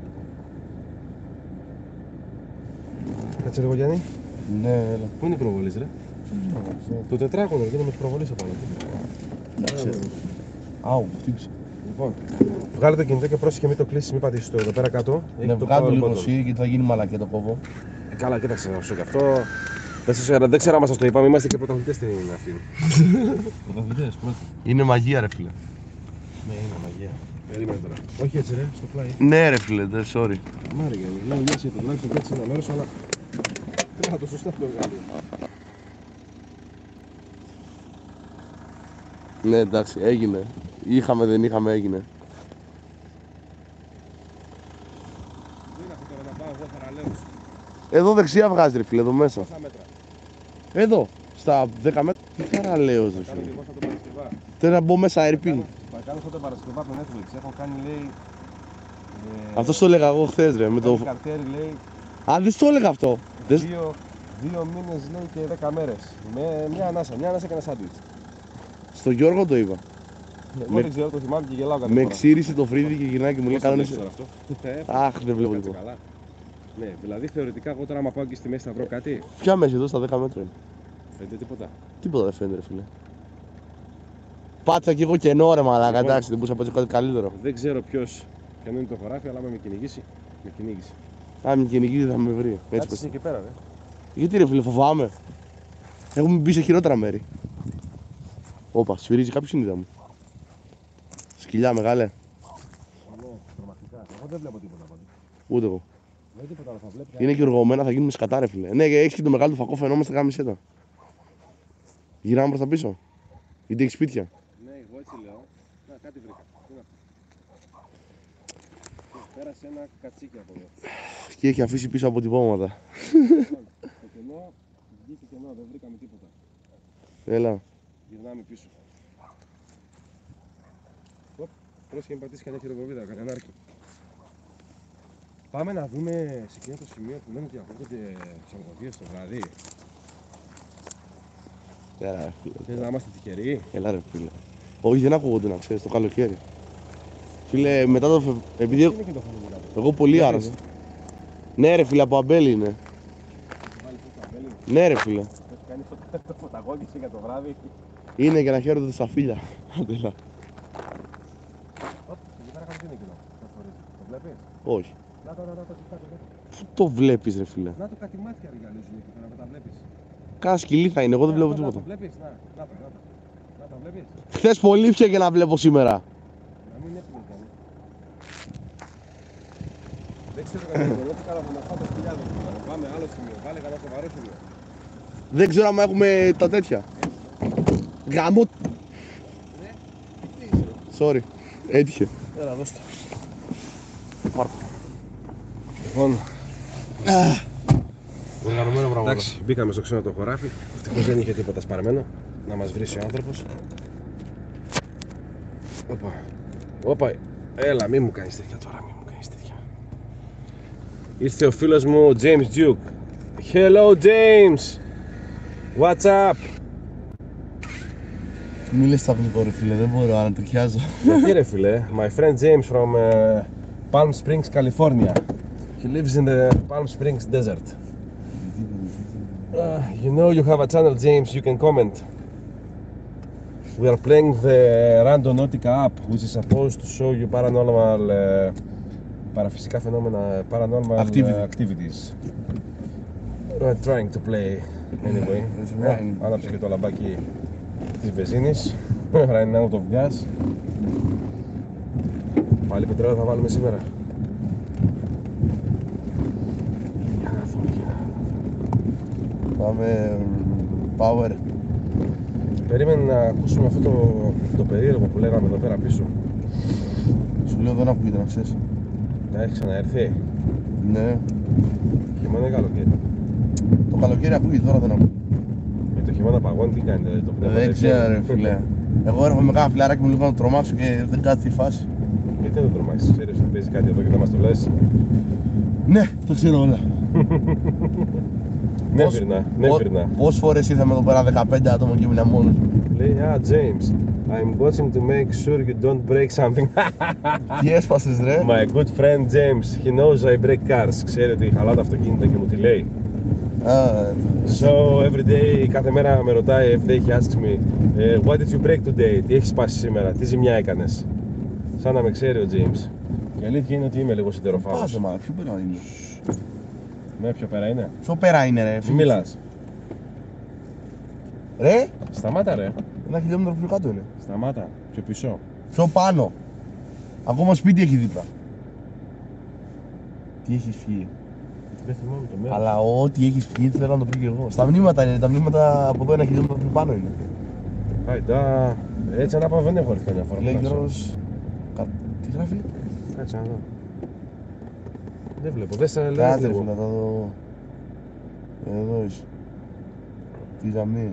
Κάτσε λίγο Γιάννη. Ναι, έλα. Πού είναι η προβολής ρε. Το τετράγωνο, γίνεται με τις προβολής απάνω. Να ξέρω. Άου, χτύπησε. Λοιπόν, βγάλε το κινητό και πρόσεχε, μην το κλείσει, μην πατήσει το εδώ πέρα κάτω. Ναι, βγάλω το λίγο εσύ γιατί θα γίνει μαλακία το κόβω. Καλά, κοίταξε να σου και αυτό. Δεν ξέρω αν σας το είπαμε, είμαστε και πρωταθλητές στην αυτή. Πρωταθλητές, πρώτα. Είναι μαγεία, ρε φίλε. Ναι, είναι μαγεία. Περίμενε τώρα. Όχι έτσι, ρε, στο πλάι. Ναι, ρε φίλε, sorry. Μάρε, λέω μια σε τουλάχιστον έτσι ένα μέρος, αλλά δεν θα το σωστά το εργαλείο. Ναι, εντάξει, έγινε. Είχαμε, δεν είχαμε, έγινε. Δεν είναι αυτό τώρα να πάω εγώ θαραλέους. Εδώ δεξιά βγάζει, ρε φίλε, εδώ μέσα. Πόσα μέτρα. Εδώ, στα 10 μέτρα. Τι θαραλέος, ρε Κάνω φίλε. και εγώ σαν τον Παρασκευά. Θέλω να μπω μέσα airpin. Θα κάνω σαν τον Παρασκευά από το Netflix. Έχω κάνει, λέει. Αυτό το έλεγα εγώ χθες, ρε. Με το... Καρτέρι, λέει. Α, δεν το έλεγα αυτό. Δεν... 2 μήνες, λέει, και 10 μέρες. Με μια ανάσα και ένα σάντουιτς. Στο Γιώργο το είπα. Εγώ δεν ξέρω, το θυμάμαι και γελάω κάθε Με φορά. ξύρισε το φρύδι και γυρνάει και μου λέει Πώς το κανόνες. λες τώρα αυτό? Αχ, δεν βλέπω Κάτσε τίποτα. καλά. Ναι, δηλαδή θεωρητικά εγώ τώρα άμα πάω και στη μέση θα βρω κάτι. Ποια μέση εδώ στα 10 μέτρα είναι. Φαίνεται τίποτα. Τίποτα δεν φαίνεται, ρε φίλε. Πάτσα κι εγώ κενό, ρε μαλάκα, Λοιπόν. εντάξει, δεν μπορούσα να πάτσω κάτι καλύτερο. Δεν ξέρω ποιος ποιον είναι το χωράφι, αλλά άμα με κυνηγήσει, με κυνήγησε. Αν με κυνηγήσει θα με βρει. Έτσι Κάτσε πες. εκεί πέρα, ρε. Γιατί ρε φίλε, φοβάμαι. Έχουμε μπει σε χειρότερα μέρη. Όπα, σφυρίζει κάποιο συνείδα μου. Σκυλιά μεγάλε. Ναι, τρομακτικά. Εγώ δεν βλέπω τίποτα πάντως. Ούτε εγώ. Δεν τίποτα, αλλά θα βλέπει. Είναι και οργωμένα, θα γίνουμε σκατά, ρε φίλε. Ναι, και έχει και το μεγάλο του φακό, φαινόμαστε γάμισε τα. Γυρνάμε προς τα πίσω. Γιατί έχει σπίτια. Ναι, εγώ έτσι λέω. Να, κάτι βρήκα. Τι είναι αυτό? Πέρασε ένα κατσίκι από εδώ. Και έχει αφήσει πίσω αποτυπώματα. Το κενό, βγήκε κενό, δεν βρήκαμε τίποτα. Έλα. Γυρνάμε πίσω. Οπ, πρόσεχε να πατήσει κανένα χειροβοβίδα, κανένα άρκη. Πάμε να δούμε σε εκείνο το σημείο που λένε ότι ακούγονται ψαλμοδίες το βράδυ. Έλα, ρε φίλε. Θες να είμαστε τυχεροί? Έλα, ρε φίλε. Όχι, δεν ακούγονται να ξέρεις, το καλοκαίρι. Φίλε, μετά το. Επειδή Είναι και το φωνή κάτω. εγώ πολύ Γιατί άρρωστα. Ναι, ρε φίλε, από αμπέλι είναι. Βάλει το ταμπέλι. Ναι, ρε φίλε. Έχει κάνει φωταγώγηση για το βράδυ. Είναι για να χαίρονται στα φίλια. Άντε, έλα. Οπ, εκεί πέρα κάτι είναι εκείνο. Το βλέπεις? Όχι. Να το κοιτάξτε. Πού το βλέπεις, ρε φίλε. Να το κάτι μάτια ρε γυαλίζουν εκεί πέρα, να τα βλέπεις. Κάνα σκυλί θα είναι, εγώ δεν βλέπω Να τίποτα. το βλέπεις, να τα βλέπεις. Χθες πολύ πια και να βλέπω σήμερα. Να μην έπινε κι άλλο. Δεν ξέρω κανένα καιρό, τι καλά θα μας πάτε χιλιάδες. Πάμε άλλο σημείο, βάλε κανένα σοβαρό σημείο. Δεν ξέρω αν έχουμε τα τέτοια. Γαμώ. Sorry. Έτυχε. Έλα, δώσ' το. Πάρ' το. Λοιπόν, Οργανωμένο πράγμα. εντάξει, μπήκαμε στο ξένο το χωράφι. Ευτυχώς δεν είχε τίποτα σπαρμένο. Να μας βρει ο άνθρωπος. Όπα, έλα, μη μου κάνεις τέτοια τώρα, μη μου κάνεις τέτοια. Ήρθε ο φίλος μου, ο James Duke. Hello, James! What's up? Μη λες τα αγγλικό, ρε φίλε, δεν μπορώ, ανατριχιάζω. Γιατί ρε φίλε, my friend James from Palm Springs, California. He lives in the Palm Springs desert. You know you have a channel, James, you can comment. We are playing the Randonautica app, which is supposed to show you paranormal, παραφυσικά φαινόμενα, paranormal activities. We're trying to play anyway. Άναψε και το λαμπάκι της βενζίνης. Running out of gas. Πάλι πετρέλαιο θα βάλουμε σήμερα. Πάμε power. Περίμενε να ακούσουμε αυτό το περίεργο που λέγαμε εδώ πέρα πίσω. Σου λέω δεν ακούγεται να ξέρεις. Να έχει ξαναέρθει. Ναι. Χειμώνα ή καλοκαίρι? Το καλοκαίρι ακούγεται, τώρα δεν ακούγεται. Με το χειμώνα παγώνει τι κάνετε, το πνεύμα? Δεν ξέρω, ρε φίλε. Εγώ έρχομαι με κάνα φιλαράκι μου λίγο να το τρομάξω και δεν κάθεται η φάση. Γιατί δεν το τρομάξεις, ξέρεις ότι παίζει κάτι εδώ και δεν μας το λες? Ναι, το ξέρω όλα. Νεύρινα. Πόσες φορές ήρθαμε εδώ πέρα 15 άτομα και ήμουν μόνος μου. Λέει, James, I'm watching to make sure you don't break something. Τι έσπασες, ρε? My good friend James, he knows I break cars. Ξέρει ότι χαλά τα αυτοκίνητα και μου τη λέει. So every day, κάθε μέρα με ρωτάει, every day he asks me, what did you break today? Τι έχεις σπάσει σήμερα, τι ζημιά έκανες? Σαν να με ξέρει ο James. Η αλήθεια είναι ότι είμαι λίγο σιδεροφάγος. Πάσε, μα, πιο πέρα είναι. Ναι, πιο πέρα είναι. Πιο πέρα είναι, ρε. Μη μιλάς. Ρε, Σταμάτα ρε. 1 χιλιόμετρο πιο κάτω είναι. Σταμάτα. Πιο πίσω. Πιο πάνω. Ακόμα σπίτι έχει δίπλα. Τι έχει φύγει. Δεν θυμάμαι το μέρος. Αλλά ό,τι έχει φύγει θέλω να το πω και εγώ. Στα μνήματα είναι. Τα μνήματα από εδώ 1 χιλιόμετρο πιο πάνω είναι. Άιντα. Έτσι ανάπαυα δεν έχω έρθει μια φορά. Λέει τουλάχιστον. Γιώργος. Τι γράφει. Κάτσε να δω. Δεν βλέπω. Δεν σε λέω. Κάτσε ρε, να τα δω. Εδώ είσαι. Τι γαμί.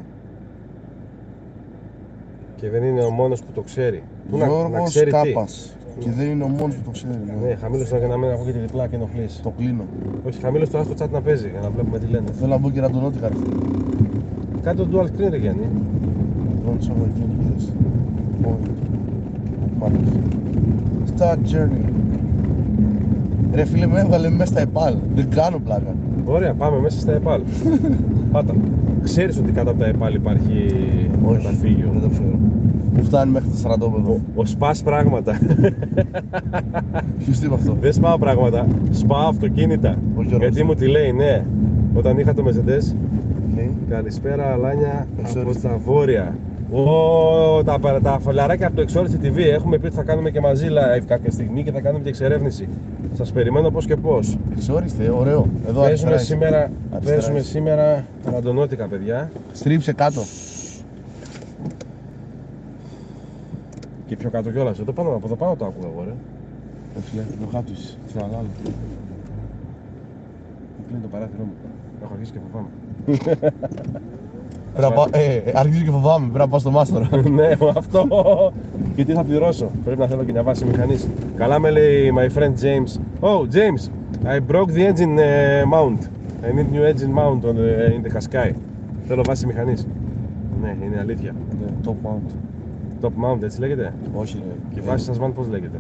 Και δεν είναι ο μόνος που το ξέρει. Πού να Γιώργος ξέρει τι. Κάπας. Και δεν είναι ο μόνος που το ξέρει. Ναι, χαμήλωσε το για να μην ακούγεται διπλά και ενοχλείς. Το κλείνω. Όχι, χαμήλωσε το άστο chat να παίζει για να βλέπουμε τι λένε. Θέλω να μπω και να τον νότια χαρακτήρα. Κάτω το dual screen ρε Γιάννη. Don't show my fingers. Όχι. Μάλιστα. Start journey. Ρε φίλε, με έβγαλε μέσα στα ΕΠΑΛ. Δεν κάνω πλάκα. Ωραία, πάμε μέσα στα ΕΠΑΛ. Πάτα. Ξέρεις ότι κάτω από τα ΕΠΑΛ υπάρχει καταφύγιο. Δεν το ξέρω. Που φτάνει μέχρι το στρατόπεδο. Ο σπάς πράγματα. Ποιος τι είπε αυτό. Δεν σπάω πράγματα, σπάω αυτοκίνητα. Ο Γιώργος. Γιατί μου τη λέει, ναι. Όταν είχα το Mercedes, Λέει. καλησπέρα Αλάνια από Εξόριστη. τα βόρεια. Τα φωλιαράκια από το Εξόριστη TV έχουμε πει ότι θα κάνουμε και μαζί live κάποια στιγμή και θα κάνουμε και εξερεύνηση. Σας περιμένω πώς και πώς. Εξόριστε, ωραίο. Εδώ Παίζουμε αριστερά. σήμερα, Αριστερά παίζουμε είσαι. σήμερα ραντονότικα, παιδιά. Στρίψε κάτω. Και πιο κάτω κιόλας. Εδώ πάνω, από εδώ πάνω το άκουγα εγώ, ρε. Φίλε, το κάτω είσαι. Σε ένα άλλο. Μου κλείνει το παράθυρό μου. Έχω αρχίσει και φοβάμαι. Αρχίζω και φοβάμαι. Πρέπει να πάω στο μάστορα. Ναι, αυτό. Και τι θα πληρώσω. Πρέπει να θέλω και μια βάση μηχανής. Καλά με λέει my friend James. Oh, James, I broke the engine mount. I need new engine mount in the Qashqai. Θέλω βάση μηχανής. Ναι, είναι αλήθεια. Ναι, top mount. Top mount, έτσι λέγεται. Όχι, ρε. Και η βάση σας βαν πώς λέγεται.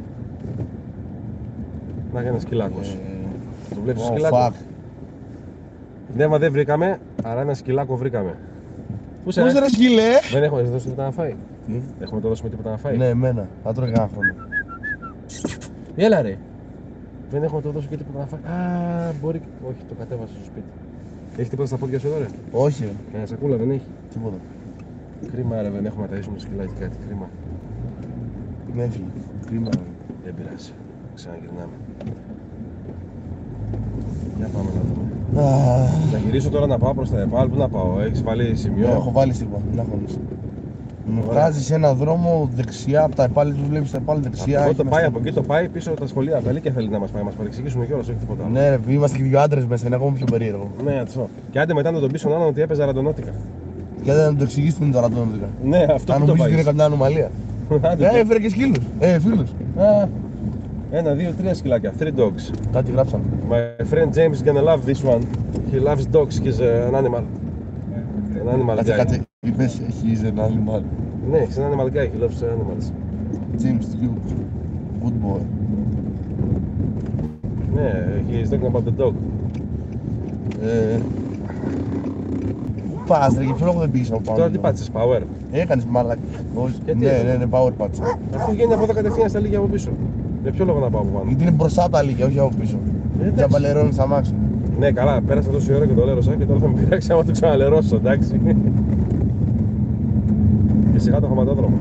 Να και ένας σκυλάκος. Το βλέπεις το Oh, σκυλάκο. fuck. Ναι, μα δεν βρήκαμε, άρα ένα σκυλάκο βρήκαμε. Πού Πώς ρε σκύλε. Δεν έχουμε δώσει τίποτα να φάει. Τι? Έχουμε το δώσουμε τίποτα να φάει. Ναι, εμένα. Θα τρώει κανένα χρόνο. Έλα ρε. Δεν έχουμε το δώσει και τίποτα να φάει. Α, μπορεί. Όχι, το κατέβασα στο σπίτι. Έχει τίποτα στα πόδια σου εδώ, ρε. Όχι, ρε. Κανένα σακούλα δεν έχει. Τίποτα. Κρίμα, ρε, δεν έχουμε να ταΐσουμε το σκυλάκι κάτι. Κρίμα. Ναι, φίλε. Κρίμα, ρε. Δεν πειράζει. Ξαναγυρνάμε. Για πάμε να δούμε. Αχ, Θα γυρίσω τώρα να πάω προς τα ΕΠΑΛ. Πού να πάω, έχεις βάλει σημείο. ναι, έχω βάλει στίγμα. Να χωρίς. Μου Ωραία. βγάζει ένα δρόμο δεξιά από τα επάλη του, βλέπει τα επάλη δεξιά. Αυτό έχει το ένα πάει στίγμα. από εκεί, το πάει πίσω από τα σχολεία. Τα Λύκεια θέλει να μας πάει, μας παρεξηγήσουν κιόλας, όχι τίποτα άλλο. Ναι, ρε, είμαστε και δύο άντρες μέσα, είναι ακόμα πιο περίεργο. Ναι, αυτό. Και άντε μετά να τον πεις στον άλλον ότι έπαιζε ραντονότικα. Και δεν το εξηγήσει την τώρα τον δικά. Ναι, αυτό Αν που το νομίζει ότι είναι πάει. καμιά ανομαλία. Άντε, Έφερε και σκύλους. Φίλους. Ένα, δύο, τρία σκυλάκια. 3 dogs. Κάτι γράψαμε. My friend James is gonna love this one. He loves dogs. He's an animal. An animal Κάτσε, guy. κάτσε. Είπες, έχει ένα animal. Ναι, he's an animal guy. He loves animals. James Duke. Good boy. Ναι, he is talking about the dog. Πού πας ρε, για ποιο λόγο δεν πήγες από πάνω. Τώρα τι πάτησες, power. Έκανες μαλακ. Όχι. Γιατί? Ναι, power πάτησα. Αφού βγαίνει από εδώ κατευθείαν στα Λύκεια από πίσω. Για ποιο λόγο να πάω από πάνω. Γιατί είναι μπροστά τα αλήθεια, όχι από πίσω. Εντάξει. Για παλαιρώνεις τα μάξι. Ναι, καλά, πέρασα τόση ώρα και το λέρωσα και τώρα θα με πειράξει άμα το ξαναλερώσω, εντάξει. Και σιγά το χωματόδρομο.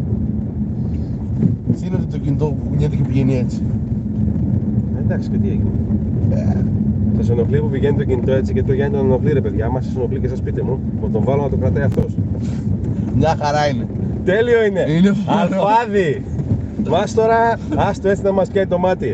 Σύνοτε το κινητό που κουνιέται και πηγαίνει έτσι. Εντάξει, και τι έγινε. Σας ενοχλεί που πηγαίνει το κινητό έτσι και το Γιάννη τον ενοχλεί, ρε παιδιά. Άμα σας ενοχλεί και σας πείτε μου, θα τον βάλω να το κρατάει αυτός. Μια χαρά είναι. Τέλειο είναι! Είναι φοβερό. Αλφάδι! Μας τώρα, άστο έτσι να μας καίει το μάτι.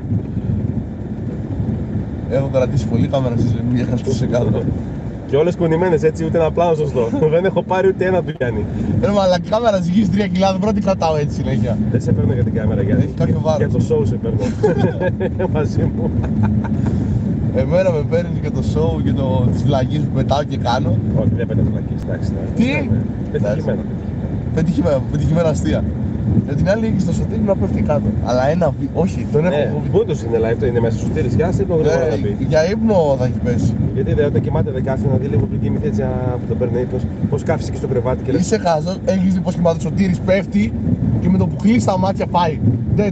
Έχω κρατήσει πολύ κάμερα στις λεμμύες για να το σε κάτω. Και όλες κουνημένες έτσι, ούτε ένα πλάνο σωστό. Δεν έχω πάρει ούτε ένα του Γιάννη. Ρε μαλακ, η κάμερα ζυγίζει 3 κιλά, δεν πρώτη κρατάω έτσι συνέχεια. Δεν σε παίρνω για την κάμερα, Γιάννη. Έχει κάποιο βάρος. Για το show σε παίρνω. Μαζί μου. Εμένα με παίρνει και το show και τις βλαγίες που πετάω και κάνω. Όχι, δεν παίρνω φλακίες, εντάξει. Τι? Πετυχημένα. Πετυχημένα αστεία. Για την άλλη έχει στο σωτήρι να πέφτει κάτω. Αλλά ένα όχι, τον Ναι, έχω πού τους είναι live, το είναι μέσα στο τήρις. Για άσε το γρήγορα να πει. Για ύπνο θα έχει πέσει. Γιατί δεν όταν κοιμάται δεν κάθεται να δει λίγο πριν κοιμηθεί έτσι που τον παίρνει ύπνος. Πώς κάθισε και στο κρεβάτι και λες. Είσαι χάζος, έχεις δει πως κοιμάται ο σωτήρις πέφτει και με το που κλείσει τα μάτια πάει. Δεν.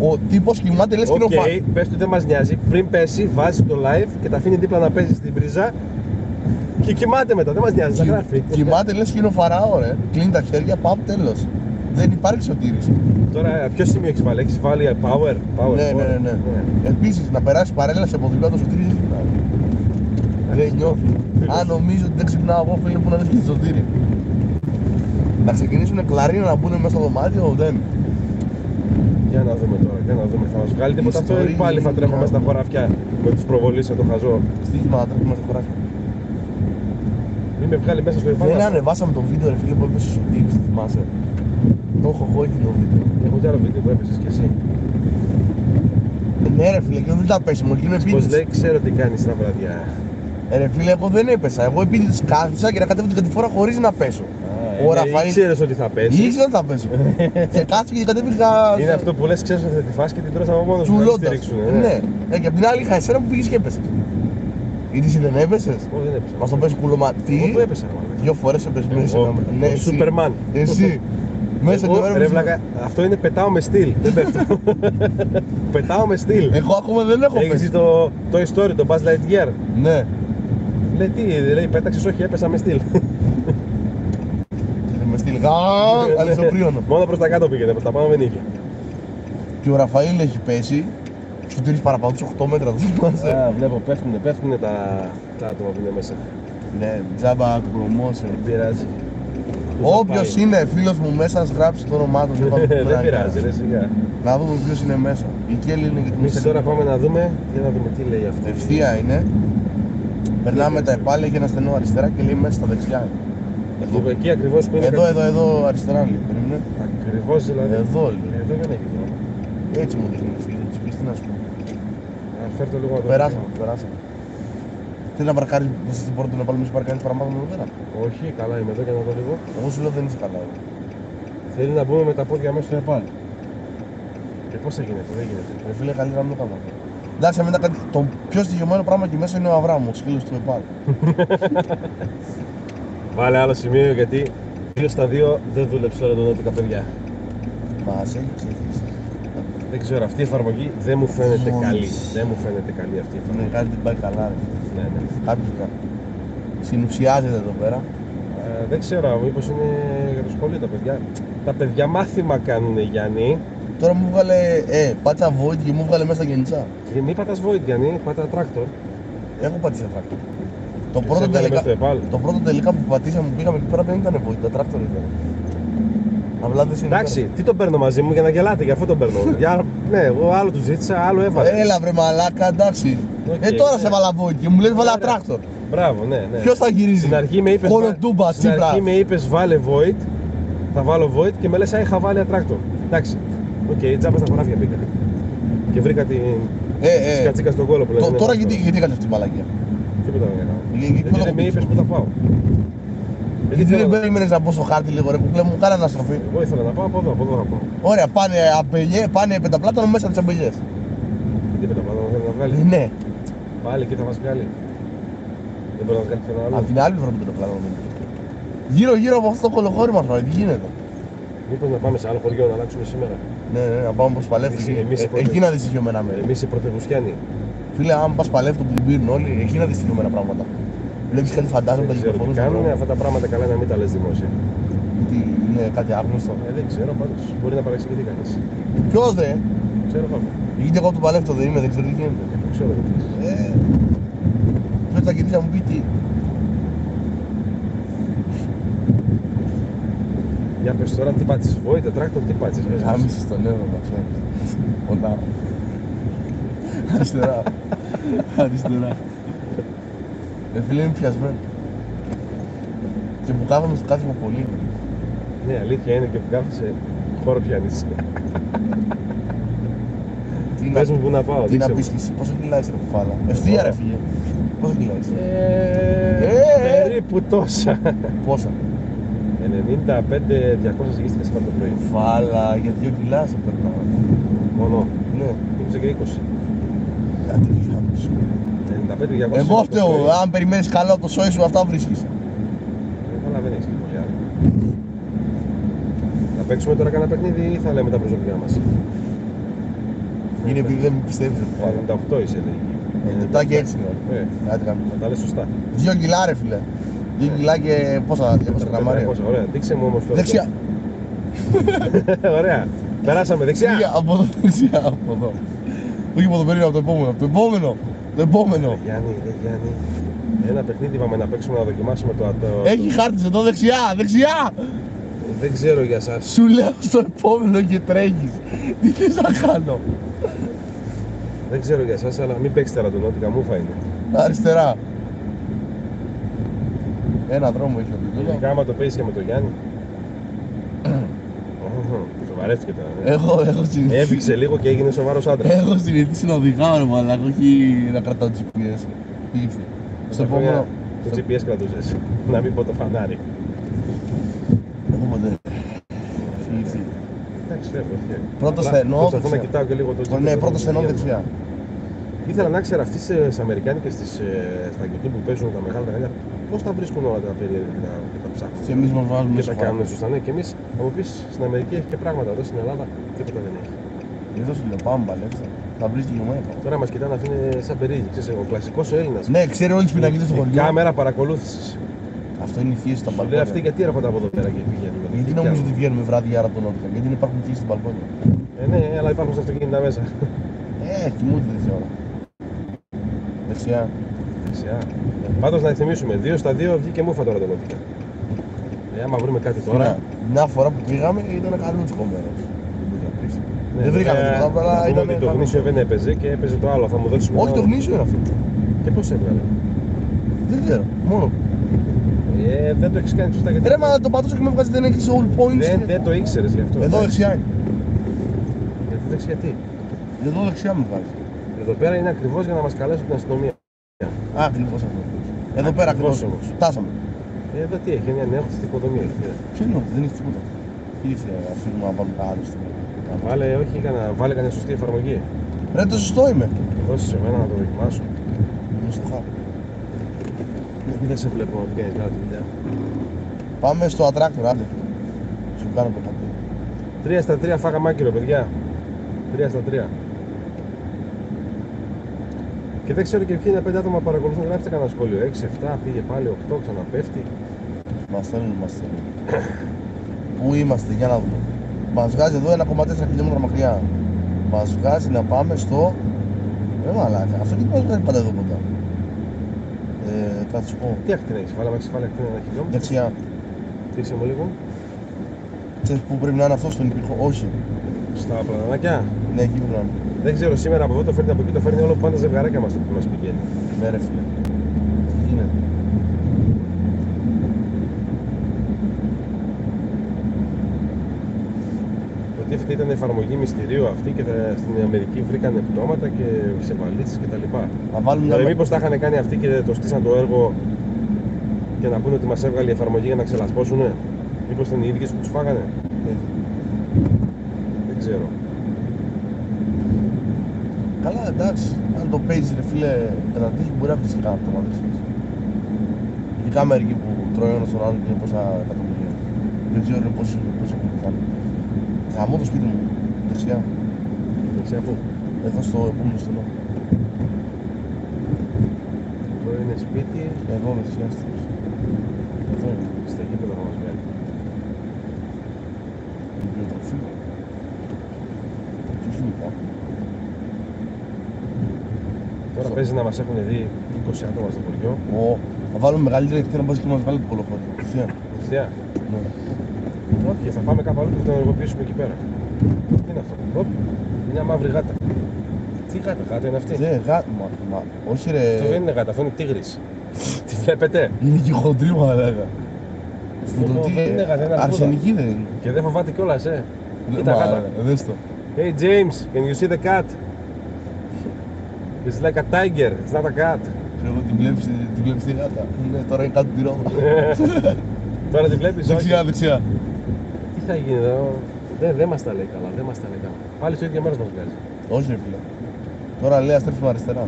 Ο τύπος κοιμάται λες και είναι ο Οκ, πες του δεν μας νοιάζει. Πριν πέσει, βάζει το live και τα αφήνει δίπλα να παίζει στην πρίζα και κοιμάται μετά. Δεν μας νοιάζει, τα γράφει. Κοιμάται λες και είναι ο Φαραώ, ρε. Κλείνει τα χέρια, πάω, τέλος. Δεν υπάρχει σωτήρης. Τώρα, ποιο σημείο έχεις βάλει, έχεις βάλει power. Ναι. Επίσης, να περάσει παρέλαση από δίπλα το σωτήρι δεν ξυπνάει. Δεν νιώθει. Αν νομίζω ότι δεν ξυπνάω εγώ, φίλε, που να δεις και τη σωτήρι. Να ξεκινήσουν κλαρίνα να μπουν μέσα στο δωμάτιο, δεν. Για να δούμε τώρα, για να δούμε. Θα μας βγάλει τίποτα αυτό ή πάλι θα τρέχω μέσα στα χωράφια με τους προβολείς το χαζό. Στοίχημα να τρέχουμε στα χωράφια. Μην με βγάλει μέσα στο υφάσμα. Δεν ανεβάσαμε το βίντεο, ρε φίλε, που έπεσε στο σωτήρι, θυμάσαι. Το έχω εγώ εκεί το βίντεο. Έχω κι άλλο βίντεο που έπεσες κι εσύ. Ναι ρε φίλε, και δεν τα πέσει, μου γίνουν Πως επίτηδες. λέει, ξέρω τι κάνεις τα βραδιά. Ρε φίλε, εγώ δεν έπεσα. Εγώ επίτηδες κάθισα και να κατέβω την κατηφόρα χωρίς να πέσω. Ο Ραφαήλ Ήξερες ότι θα πέσεις. ήξερα ότι θα πέσω. Και κάθισα και κατέβηκα. Είναι αυτό που λες, ξέρεις ότι θα τη φας και την τρως από μόνος σου να τη Τσουλώντας. στηρίξουν. Ναι. Και απ' την άλλη είχα εσένα που πήγες και έπεσες. Γιατί εσύ δεν έπεσες. Εγώ δεν έπεσα. Μας το πες κουλωμα. Εγώ Τι. που έπεσα. μάλλον. 2 φορές έπεσες μέσα. Εγώ, Ναι, ο εσύ. Σούπερμαν. Εσύ. Μέσα Εγώ, και ρε βέβαια. βλάκα, αυτό είναι πετάω με στυλ. Δεν πέφτω. Πετάω με στυλ. Εγώ ακόμα δεν έχω Έχεις δει πέσει. το Toy Story, το Buzz Lightyear. Ναι. Λέει τι, λέει πέταξες, όχι έπεσα με στυλ. Και με στείλει. Αλλά στο πρίωνο. Μόνο προς τα κάτω πήγαινε, προς τα πάνω δεν είχε. Και ο Ραφαήλ έχει πέσει. Στο τύρις παραπάνω τους 8 μέτρα, το θυμάσαι. Α, βλέπω, πέφτουνε τα άτομα που είναι μέσα. Ναι, τζάμπα προμόσιο. Δεν πειράζει. Όποιος είναι φίλος μου μέσα, ας γράψει το όνομά του. Δεν πειράζει, ρε σιγά. Να δούμε ποιος είναι μέσα. Η Κέλλη είναι και την Εμείς τώρα πάμε να δούμε, για να δούμε τι λέει αυτό. ευθεία είναι. Περνάμε τα επάλαια και ένα στενό αριστερά και λέει μέσα στα δεξιά. Εκεί ακριβώς που είναι. Εδώ αριστερά λέει. Περίμενε. Ακριβώς δηλαδή. Εδώ λέει. Εδώ δεν έχει δρόμο. Έτσι μου δείχνει τη σπίτι, τι να σου πω. Φέρ' το λίγο να το Περάσαμε. Θέλει να παρκάρει μέσα στην πόρτα του Νεπάλ, μη σου παρκάρει παραπάνω εδώ πέρα. Όχι, καλά είμαι εδώ για να δω λίγο. Εγώ σου λέω δεν είσαι καλά. Θέλει να μπούμε με τα πόδια μέσα στο Νεπάλ. Και πώς θα γίνεται, δεν γίνεται. Ρε φίλε, καλύτερα να μην το κάνω. Εντάξει, μετά το πιο στοιχειωμένο πράγμα εκεί μέσα είναι ο Αβράμου, ο σκύλος του Νεπάλ. Βάλε άλλο σημείο γιατί 2 στα 2 δεν δούλεψε όλα τον 11 παιδιά. Μας έχει ξεφύγει. Δεν ξέρω, αυτή η εφαρμογή δεν μου φαίνεται Μόνος. καλή. Δεν μου φαίνεται καλή αυτή η Ναι, εφαρμογή. κάτι δεν πάει καλά. Ρε. Ναι, ναι. Κάποιος κάνει. Συνουσιάζεται εδώ πέρα. Δεν ξέρω, μήπως είναι για το σχολείο τα παιδιά. Τα παιδιά μάθημα κάνουν, Γιάννη. Τώρα μου βγάλε πάτσα void και μου βγάλε μέσα τα γεννησά. Και μη πατάς void, Γιάννη, πάτα tractor. Έχω πατήσει τρακτορ. Το Και πρώτο, σε έβγαλε τελικά, μέσα στο Nepal. το πρώτο τελικά που πατήσαμε που πήγαμε εκεί πέρα δεν ήταν void, τα τρακτορ ήταν. Απλά δεν συνέβη. Εντάξει, τι τον παίρνω μαζί μου για να γελάτε, γι' αυτό τον παίρνω. Ναι, εγώ άλλο του ζήτησα, άλλο έβαλα. Έλα βρε μαλάκα, εντάξει. Οκ, Τώρα ναι. σε βάλα void και μου λες βάλα Ωραία. τρακτορ. Μπράβο, ναι, ναι. Ποιος θα γυρίζει. Στην αρχή με είπες, Κολοτούμπα, στην Τσίπρα. αρχή με είπες βάλε void, θα βάλω void και με λες είχα βάλει ατράκτορ. Εντάξει, οκ, τζάμπα στα χωράφια μπήκα. Και βρήκα την κατσίκα στον κόλο που λένε. Τώρα γιατί έκανες αυτή τη μαλακία. Τίποτα δεν έκανα. Γιατί Γιατί δεν δεν με είπες που θα πάω. Γιατί δεν περίμενες να μπω στο χάρτη λίγο ρε κουκλέ μου, κάνε αναστροφή. Εγώ ήθελα να πάω από εδώ θα πάω. Ωραία, πάνε πενταπλάτανο μέσα τις αμπελιές. Τι είπε το πάνω, θέλει να βγάλει. Ναι, Πάλι εκεί θα μας βγάλει. Δεν μπορεί να βγάλει πουθενά άλλο. από την άλλη πλευρά του πενταπλάτανο. Γύρω από αυτό το κολοχώρημα τώρα, τι γίνεται. Μήπως να πάμε σε άλλο χωριό να αλλάξουμε σήμερα. Ναι, να πάμε προς Παλέφτο. Εμείς οι πρώτοι. Εκεί να δεις στοιχειωμένα μέρη. Εμείς οι πρωτευουστιάνοι. Φίλε, άμα πας Παλέφτο που την πήρουν όλοι, εκεί να δεις στοιχειωμένα πράγματα. Βλέπεις κάτι φαντάσματα Δεν και ξέρω τι κυκλοφορούν στον κάνουν, δρόμο. αυτά τα πράγματα καλά να μην τα λες δημόσια. Τι είναι κάτι άγνωστο. Δεν ξέρω πάντως. Μπορεί να παρεξηγηθεί κανείς. Ποιος δε, Ξέρω εγώ. γιατί εγώ του Παλέφτο δεν είμαι, δεν ξέρω τι γίνεται. Το ξέρω εγώ. Ποιος θα κοιτήσει να μου πει τι. Για πες τώρα τι πάτησες. Void, τετράκτορ, τι πάτησες. Άμυση στον έρωτα, ξέρεις. Πονάω. Αριστερά. Αριστερά. Φίλε είναι πιασμένο. Και που κάθομαι στο κάθισμα πολύ. Ναι, αλήθεια είναι και που κάθεσαι χώρο πιάνεις. Τι Πες μου πού να πάω, Τι να δείξε πεις μου. και εσύ, πόσο κιλάεις ρε κουφάλα. Ευθεία ρε φύγε. Πόσο κιλάεις. Περίπου τόσα. Πόσα. 95-200 γύστηκες πάντα το πρωί. Κουφάλα, για 2 κιλά σε περνάω. Μόνο. Ναι. Ήμουσα και 20. Κάτι γιγάντος. 95-200. Εγώ φταίω, αν περιμένεις καλό από το σόι σου αυτά βρίσκεις. Αλλά δεν έχεις και πολύ άλλο. Θα παίξουμε τώρα κανένα παιχνίδι ή θα λέμε τα προσωπικά μας. Είναι επειδή δεν με πιστεύεις ότι πάω. 98 είσαι, λέει. 97 και 6 είναι. Άντε κάμε. Θα τα λες σωστά. 2 κιλά ρε φίλε. 2 κιλά και πόσα γραμμάρια. 400, ωραία. Δείξε μου όμως το. Δεξιά. Ωραία. Περάσαμε δεξιά. Από εδώ, δεξιά, από εδώ. Όχι από το περίπου, από το επόμενο. Από το επόμενο. Το επόμενο. Γιάννη, Γιάννη. Ένα παιχνίδι πάμε να παίξουμε να δοκιμάσουμε το. Έχει χάρτης εδώ δεξιά, δεξιά. Δεν ξέρω για σας. Σου λέω στο επόμενο και τρέχεις. Τι θες να κάνω. Δεν ξέρω για σας, αλλά μην παίξετε ραντονότικα, μούφα είναι. Αριστερά. Ένα δρόμο έχει ο Ειδικά άμα το παίζεις και με τον Γιάννη. Σοβαρεύτηκε τώρα. Έχω συνηθίσει. Έφυξε λίγο και έγινε σοβαρός άντρας. Έχω συνηθίσει να οδηγάω ρε μαλάκα, όχι να κρατάω το GPS. Ήρθε. Στο επόμενο. Το GPS κρατούσες. Να μην πω το φανάρι. Εγώ ποτέ. Ήρθε. Εντάξει, φεύγω. Πρώτο στενό. Προσπαθώ να κοιτάω και λίγο το GPS. Ναι, πρώτο στενό δεξιά. Ήθελα να ξέρω αυτές τις αμερικάνικες στα YouTube που παίζουν τα μεγάλα γαλιά, πώς τα βρίσκουν όλα τα περίεργα και τα ψάχνουν. Και εμείς μας βάζουμε Και τα κάνουν σωστά. Ναι, και εμείς θα μου πεις στην Αμερική έχει και πράγματα. Εδώ στην Ελλάδα τίποτα δεν έχει. Εδώ σου λέω πάμε παλέψα. Θα βρεις τη γεμένα. Τώρα μας κοιτάνε αυτοί είναι σαν περίεργοι. Ξέρεις, ο κλασικός ο Έλληνας. Ναι, ξέρει όλες τις πινακίδες στο Η χωριό. κάμερα παρακολούθησης. Αυτό είναι η φύση στα Λέει μπαλκόνια. αυτοί γιατί έρχονται από εδώ πέρα και πηγαίνουν. Γιατί νομίζω ότι βγαίνουμε βράδυ άρα τον νότια. Γιατί δεν υπάρχουν φύση στα μπαλκόνια. Ναι, αλλά υπάρχουν στα αυτοκίνητα μέσα. Κοιμούνται τέτοια ώρα. Δεξιά. Δεξιά. Πάντως να θυμίσουμε, 2 στα 2 βγήκε μούφα τώρα το νότια. Άμα βρούμε κάτι τώρα. Μια φορά που πήγαμε ήταν καλούτσικο μέρος. Ναι, Δεν βρήκαμε τίποτα, αλλά ήταν. Το γνήσιο δεν έπαιζε και έπαιζε το άλλο. Θα μου δώσεις Όχι, το γνήσιο είναι αυτό. Και πώς έβγαλε. Δεν ξέρω, μόνο. Δεν το έχεις κάνει σωστά γιατί. Ρε, μα το πατούσα και με βγάζει δεν έχεις all points. Δεν το ήξερες γι' αυτό. Εδώ δεξιά είναι. Γιατί δεξιά τι. Εδώ δεξιά μου βγάζει. Εδώ πέρα είναι ακριβώς για να μας καλέσουν την αστυνομία. Ακριβώς αυτό. Εδώ πέρα ακριβώς. όμως. Φτάσαμε. Εδώ τι έχει, μια νεόχτιστη οικοδομή. Ποιο είναι, δεν έχει τίποτα. Ήρθε αφήνουμε να πάμε κάτω στην. Βάλε, όχι, βάλε κανένα σωστή εφαρμογή. Ρε, το σωστό είμαι. Δώσε σε μένα να το δοκιμάσω. Είμαι στο χάρτη. Δεν σε βλέπω να κάνεις κάτι δουλειά. Πάμε στο ατράκτορ, άντε. Σου κάνω το χαρτί. 3 στα 3 φάγαμε άκυρο, παιδιά. 3 στα 3. Και δεν ξέρω και ποιοι είναι 5 άτομα που παρακολουθούν. Γράψτε κανένα σχόλιο. 6, 7, πήγε πάλι 8, ξαναπέφτει. Μας στέλνουν, μας στέλνουν. Πού είμαστε, για να δούμε. Μας βγάζει εδώ 1,4 χιλιόμετρα μακριά. Μας βγάζει να πάμε στο. Μαλάκα, αυτό τι μας βγάζει πάντα εδώ κοντά. Θα σου πω. Τι ακτίνα έχεις, βάλαμε εξεφάλαια ακτίνα 1 χιλιόμετρο. Δεξιά. Δείξε μου λίγο. Ξέρεις πού πρέπει να είναι αυτό στον υπήρχο, όχι. Στα πλανάκια. Ναι, εκεί πρέπει να είναι. Δεν ξέρω σήμερα από εδώ το φέρνει από εκεί, το φέρνει όλο που πάντα ζευγαράκια μας που μας πηγαίνει. Ναι, ρε φίλε. Τι γίνεται. Υποτίθεται ήταν εφαρμογή μυστηρίου αυτή και στην Αμερική βρήκανε πτώματα και σε βαλίτσες κτλ. Να βάλουμε Δηλαδή, μια. μήπως τα είχαν κάνει αυτοί και το στήσαν το έργο και να πούνε ότι μας έβγαλε η εφαρμογή για να ξελασπώσουνε. Μήπως ήταν οι ίδιες που τους φάγανε. Δεν ξέρω. Καλά, εντάξει. Αν το παίζει, ρε φίλε, κατά τύχη μπορεί να βρει κάτω να δεις. Ειδικά μερικοί που τρώει ο ένας τον άλλον και είναι πόσα εκατομμύρια. Δεν ξέρω πώς έχουν κάνει. Γαμώ το σπίτι μου, δεξιά. Δεξιά πού. Εδώ στο επόμενο στενό. Εδώ είναι σπίτι, Εδώ δεξιά στις. Εδώ είναι. στα γήπεδα θα μας βγάλει. Βιβλιοτροφία. Τι χημικά. Τώρα παίζει να μας έχουν δει 20 άτομα στο χωριό. Θα βάλουμε μεγαλύτερη ευθεία να πας και να μας βγάλει το κολοχώριο. Ευθεία. Ευθεία. Ναι. Όχι, θα πάμε κάπου αλλού και θα το ενεργοποιήσουμε εκεί πέρα. Τι είναι αυτό. Οπ, μια μαύρη γάτα. Τι γάτα, γάτα είναι αυτή. Όχι ρε. Αυτό δεν είναι γάτα, αυτό είναι τίγρης. Τι βλέπετε. Είναι και χοντρή μου λέγα. Δεν είναι γάτα, είναι αρσενική δεν είναι. Και δεν φοβάται κιόλας, Κοίτα γάτα. Δες το. Hey James, can you see the cat? It's like a tiger, it's not a cat. Ξέρω την βλέπεις τη γάτα. Ναι, τώρα είναι κάτι τυρό. Τώρα τη βλέπεις, όχι. Δεξιά, δεξιά. Τι θα γίνει εδώ. Δεν μας τα λέει καλά, δεν μας τα λέει καλά. Πάλι στο ίδιο μέρος μας βγάζει. Όχι ρε φίλε. Τώρα λέει αστρέψουμε αριστερά.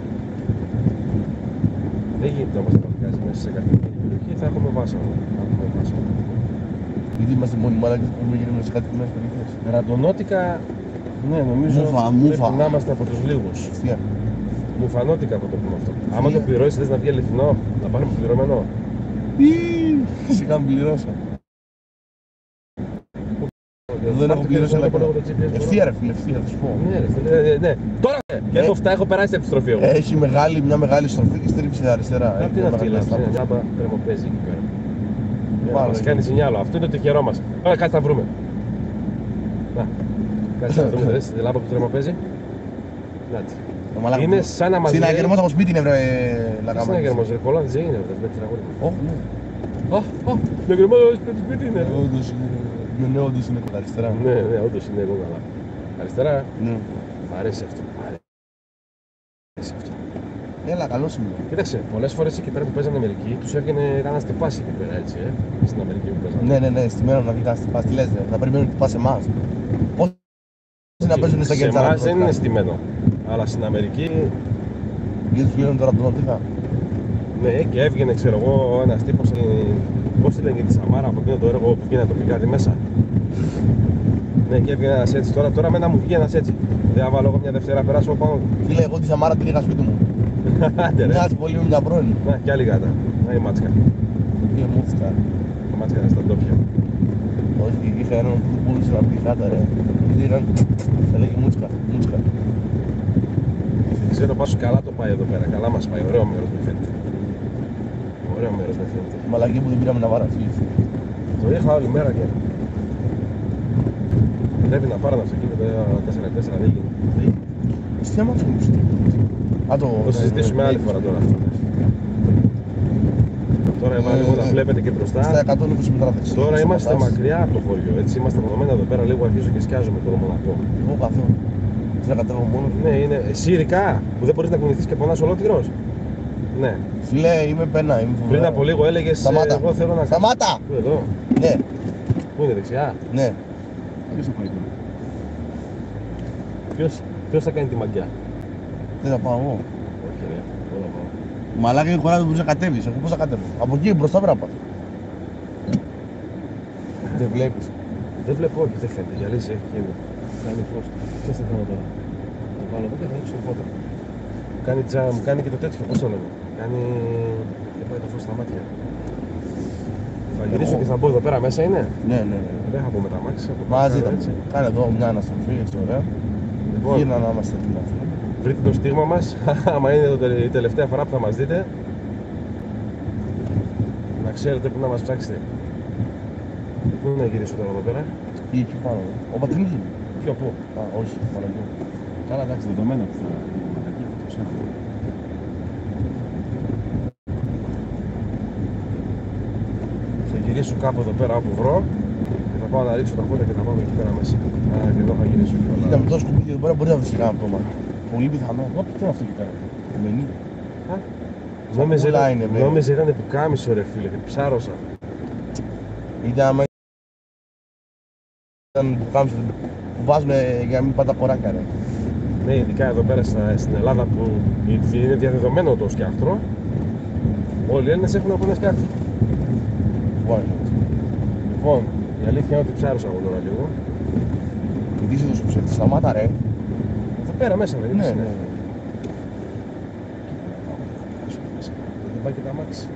Δεν γίνεται όμως να μας βγάζει μέσα σε κάποια περιοχή, θα έχουμε βάσανο. Γιατί είμαστε μόνοι μάλακες που πούμε γίνουμε σε κάτι μέρες περιοχές. Ραντονότικα Ναι, νομίζω Μούφα. πρέπει να είμαστε από τους λίγους. Αστεία. Μουφανώτικα θα το πούμε αυτό. Άμα το πληρώσεις, θες να βγει αληθινό, να πάρουμε πληρωμένο. Σιγά μην πληρώσω. Δεν έχω πληρώσει αλλά ευθεία ρε φίλε, ευθεία θα σου πω. Ναι ρε φίλε, ναι. Τώρα έχω φτάσει, έχω περάσει την επιστροφή εγώ. Έχει μια μεγάλη στροφή και στρίψη αριστερά. Αυτή είναι αυτή η λάθη, είναι μια τρεμοπέζι εκεί πέρα. Πάμε. Μας κάνει σινιάλο, αυτό είναι το τυχερό μας. Τώρα κάτι θα βρούμε. Να, κάτι θα βρούμε, δες τη λάμπα που τρεμοπέζει. Είναι σαν να μας λέει... Συναγερμός από σπίτι είναι βρε Λαγαμάνης. Συναγερμός ρε, κολλάν δεν είναι βρε, με τραγούδι. Όχι, ναι. Συναγερμός σπίτι είναι. Όντως είναι, ναι, όντως είναι κοντά αριστερά. Ναι, όντως είναι εγώ καλά. Αριστερά, Ναι. μ' αρέσει αυτό. Έλα, καλός είναι. Κοίταξε, πολλές φορές εκεί πέρα που παίζανε Αμερική, τους έβγαινε κανένα στυπάς εκεί πέρα έτσι, στην Αμερική που παίζανε. Ναι, στημένο να βγει κανένα στυπάς. Τι λες, θα περιμένουν ότι πας σε εμάς. Πώς να παίζουν στα Σε κέντρα. εμάς δεν είναι στημένο, αλλά στην Αμερική, Γιατί τους πληρώνουν τώρα από τον Νότια. ναι, και έβγαινε, ξέρω εγώ, ένας τύπος, πώς τη λένε τη Σαμάρα από εκείνο το έργο που βγαίνει τοπικά μέσα. Ναι, και έβγαινε ένας έτσι, τώρα μένα μου βγει ένας έτσι. Δεν βάλω εγώ μια Δευτέρα, περάσω πάνω. Φίλε, εγώ τη Σαμάρα την είχα σπίτι μου. Άντε ρε. Μοιάζει πολύ με μια πρώην. Να, κι άλλη γάτα. Να η μάτσκα. Τι μούτσκα. Η μάτσκα είναι στα ντόπια. Όχι, είχα έναν που δεν μπορούσε να πει γάτα ρε. Θα λέγει μούτσκα. Δεν ξέρω πόσο καλά το πάει εδώ πέρα. Καλά μας πάει. Ωραίο μέρος με φαίνεται. Ωραίο μέρος με φαίνεται. Μαλακή που δεν πήραμε να βαραθεί. Το είχα όλη μέρα και πρέπει να πάρω ένα αυτοκίνητο 4x4 δεν γίνει. Τι άμα αυτό Το συζητήσουμε άλλη φορά τώρα αυτό. Τώρα έβαλα λίγο να βλέπετε και μπροστά. Στα 120 μέτρα δεξιά. Τώρα είμαστε μακριά από το χωριό. Έτσι είμαστε αποδομένα εδώ πέρα. Λίγο αρχίζω και σκιάζομαι το μονακό. Εγώ καθόλου. Τι να κατέβω μόνος. Ναι, είναι εσύ ειδικά που δεν μπορείς να κουνηθείς και πονάς ολόκληρος. Ναι. Φίλε, είμαι πένα. Πριν από λίγο έλεγες εγώ θέλω να... Σταμάτα! Πού εδώ, Ναι, πού είναι δεξιά. ναι. Ποιος θα πάει τώρα. Ποιος θα κάνει τη μαγκιά. Δεν θα πάω εγώ. Όχι ρε, εγώ θα πάω. Μαλάκα η χώρα δεν μπορείς να κατέβεις. Εγώ πώς θα κατέβω. Από εκεί μπροστά πρέπει να πάω. Δεν βλέπεις. Δεν βλέπω, όχι, δεν φαίνεται. Γυαλίζει, έχει γίνει. Κάνει φως. Ποιος θα κάνω τώρα. Το βάλω εδώ και θα ρίξω το φώτα. Κάνει τζαμ, κάνει και το τέτοιο, πώς το λέμε. Κάνει... και πάει το φως στα μάτια. Θα γυρίσω και θα μπω εδώ πέρα μέσα είναι. Ναι. Δεν θα πω με τα μάξια. Μαζί ήταν. Κάνε εδώ μια αναστροφή, έτσι ωραία. Λοιπόν, Γύρνα να είμαστε έτοιμοι. βρείτε το στίγμα μας, άμα είναι η τελευταία φορά που θα μας δείτε. Να ξέρετε πού να μας ψάξετε. Πού να γυρίσω τώρα εδώ πέρα. Ή εκεί πάνω. Ο Πατρινίκη. Ποιο πού. Α, όχι, μαλακή. Καλά, εντάξει, δεδομένα που θα θα γυρίσω κάπου εδώ πέρα όπου βρω και θα πάω να ρίξω τα φώτα και θα πάμε εκεί πέρα μέσα. Α, και εδώ θα γυρίσω και Κοίτα, όλα. με τόσο κουμπίδι εδώ πέρα μπορεί να βρεις κανένα πτώμα. Πολύ πιθανό. Ωπ, τι είναι αυτό εκεί πέρα. Μενή. Νόμιζε ήταν που κάμισο ρε φίλε και ψάρωσα. Ήταν άμα ήταν που κάμψε, που βάζουνε για να μην πάτα κοράκια ρε. Ναι, ειδικά εδώ πέρα στην Ελλάδα που είναι διαδεδομένο το σκιάχτρο, όλοι οι Έλληνες έχουν από ένα σκιάχτρο. Λοιπόν, η αλήθεια είναι ότι ψάρωσα εγώ τώρα λίγο. Γιατί είσαι τόσο ψεύτη, σταμάτα ρε. Εδώ πέρα μέσα δεν είναι. Ναι. Δεν πάει και τα μάξι.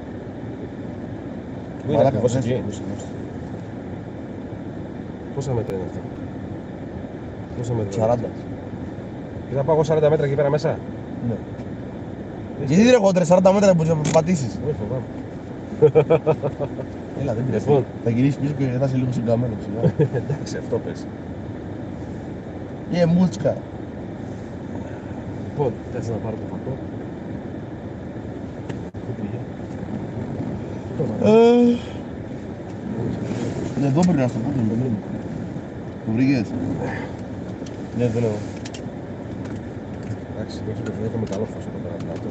Πού είναι Μαλάκα, ακριβώς δες, εκεί. δες. Πόσα μέτρα είναι αυτά. Πόσα μέτρα. 40. Και θα πάω εγώ 40 μέτρα εκεί πέρα μέσα. Ναι. Γιατί ρε κόντρε 40 μέτρα δεν μπορείς να πατήσεις. Όχι, φοβάμαι. Έλα, δεν πειράζει. Λοιπόν. Θα γυρίσεις πίσω και θα είσαι λίγο συγκαμμένο ψηλά. Εντάξει, αυτό πες. Μούτσκα. Λοιπόν, κάτσε να πάρω το φακό. Πού πήγε. Εδώ πρέπει να στο πω τον παιδί. Το βρήκες. Ναι, δεν έχω. Εντάξει, δεν ξέρω, έχουμε καλό φως εδώ πέρα. Αυτό.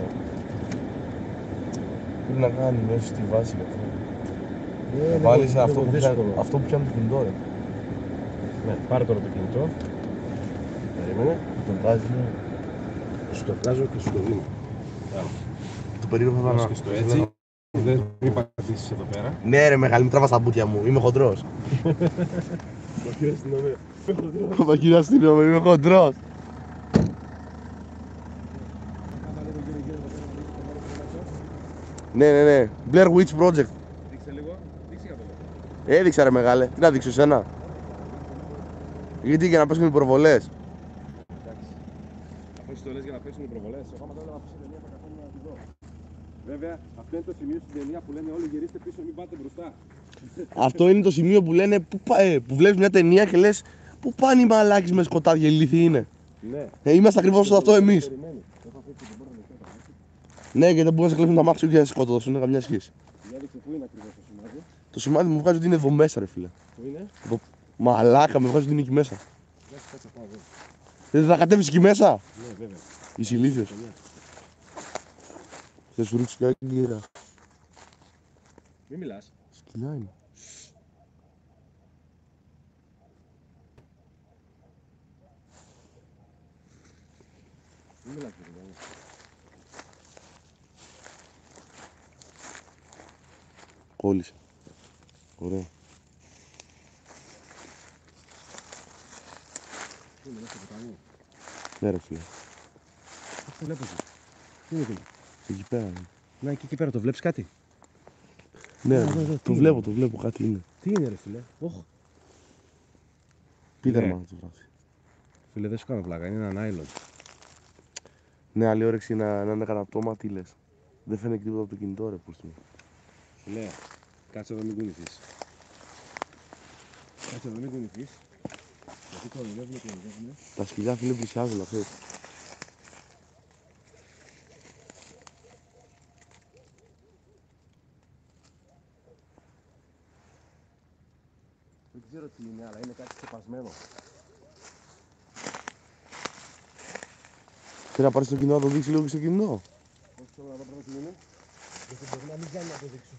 Πρέπει να κάνει μέσα στη βάση γι' αυτό. Είναι Να βάλεις λίγο αυτό που πιάνει το κινητό ρε. Ναι, πάρε τώρα το κινητό. Περίμενε. Το βγάζεις. Σου το βγάζω και σου το δίνω. Το περίμενα θα Βάζεις και στο έτσι. Δεν μην πατήσεις εδώ πέρα. Ναι ρε μεγάλη, μην τραβάς τα μπουτια μου, είμαι χοντρός. Όχι, αστυνομία. Θα κυριαστήριο, είμαι χοντρός. Ναι. Blair Witch Project. Δείξε λίγο, δείξε για το λόγο. Έδειξα ρε μεγάλε. Τι να δείξω εσένα. Γιατί για να πέσουν οι προβολές. Εντάξει. Αφού εσύ το λες για να πέσουν οι προβολές, εγώ άμα το έλεγα πίσω ταινία θα καθόμουν να τη δω. Βέβαια, αυτό είναι το σημείο στην ταινία που λένε όλοι γυρίστε πίσω, μην πάτε μπροστά. Αυτό είναι το σημείο που λένε που βλέπεις μια ταινία και λες πού πάνε οι μαλάκες με σκοτάδια, ηλίθιοι είναι. Ναι. Είμαστε ακριβώς σε αυτό εμείς. Περιμένει. Έχω αφήσει την πόρτα ανοιχτή. Ναι, και δεν μπορούν να σε κλέψουν τα μάτια και να σε σκοτώσουν, είναι καμιά σχέση. Για δείξε πού είναι ακριβώς το σημάδι. Το σημάδι μου βγάζει ότι είναι εδώ μέσα, ρε φίλε. Πού είναι. Μαλάκα, με βγάζει ότι είναι εκεί μέσα. Εντάξει, κάτσε να πάω εδώ. Δεν θα κατέβεις εκεί μέσα. Ναι, βέβαια. Είσαι ηλίθιος. Θα σου ρίξω και άγκυρα. Μην μιλάς. Σκυλιά είναι. Μην μιλάς παιδιά. Κόλλησε. Ωραία. Πού είναι μέσα στο ποτάμι. Ναι ρε φίλε. Αυτό βλέπω εσύ. Τι είναι εκεί. Εκεί πέρα είναι. Να εκεί πέρα το βλέπεις κάτι. Ναι, εδώ, ρε, τι είναι? το βλέπω, κάτι είναι. Τι είναι ρε φίλε. Όχ. Πίδερμα Ναι. να το βράσει. Φίλε δεν σου κάνω πλάκα, είναι ένα νάιλον. Ναι, άλλη όρεξη να είναι κανένα πτώμα, τι λες. Δεν φαίνεται τίποτα από το κινητό ρε πούστη μου. Ναι. Κάτσε εδώ μην κουνηθείς. Κάτσε εδώ μην κουνηθείς. Γιατί κοροϊδεύουμε. Τα σκυλιά φίλε πλησιάζουν να ξέρεις. Δεν ξέρω τι είναι, αλλά είναι κάτι ξεπασμένο. Θέλει να πάρεις το κοινό να το δείξει λίγο και στο κοινό. Όχι, θέλω να δω πρώτα τι είναι. Γιατί μπορεί να μην κάνει να το δείξω.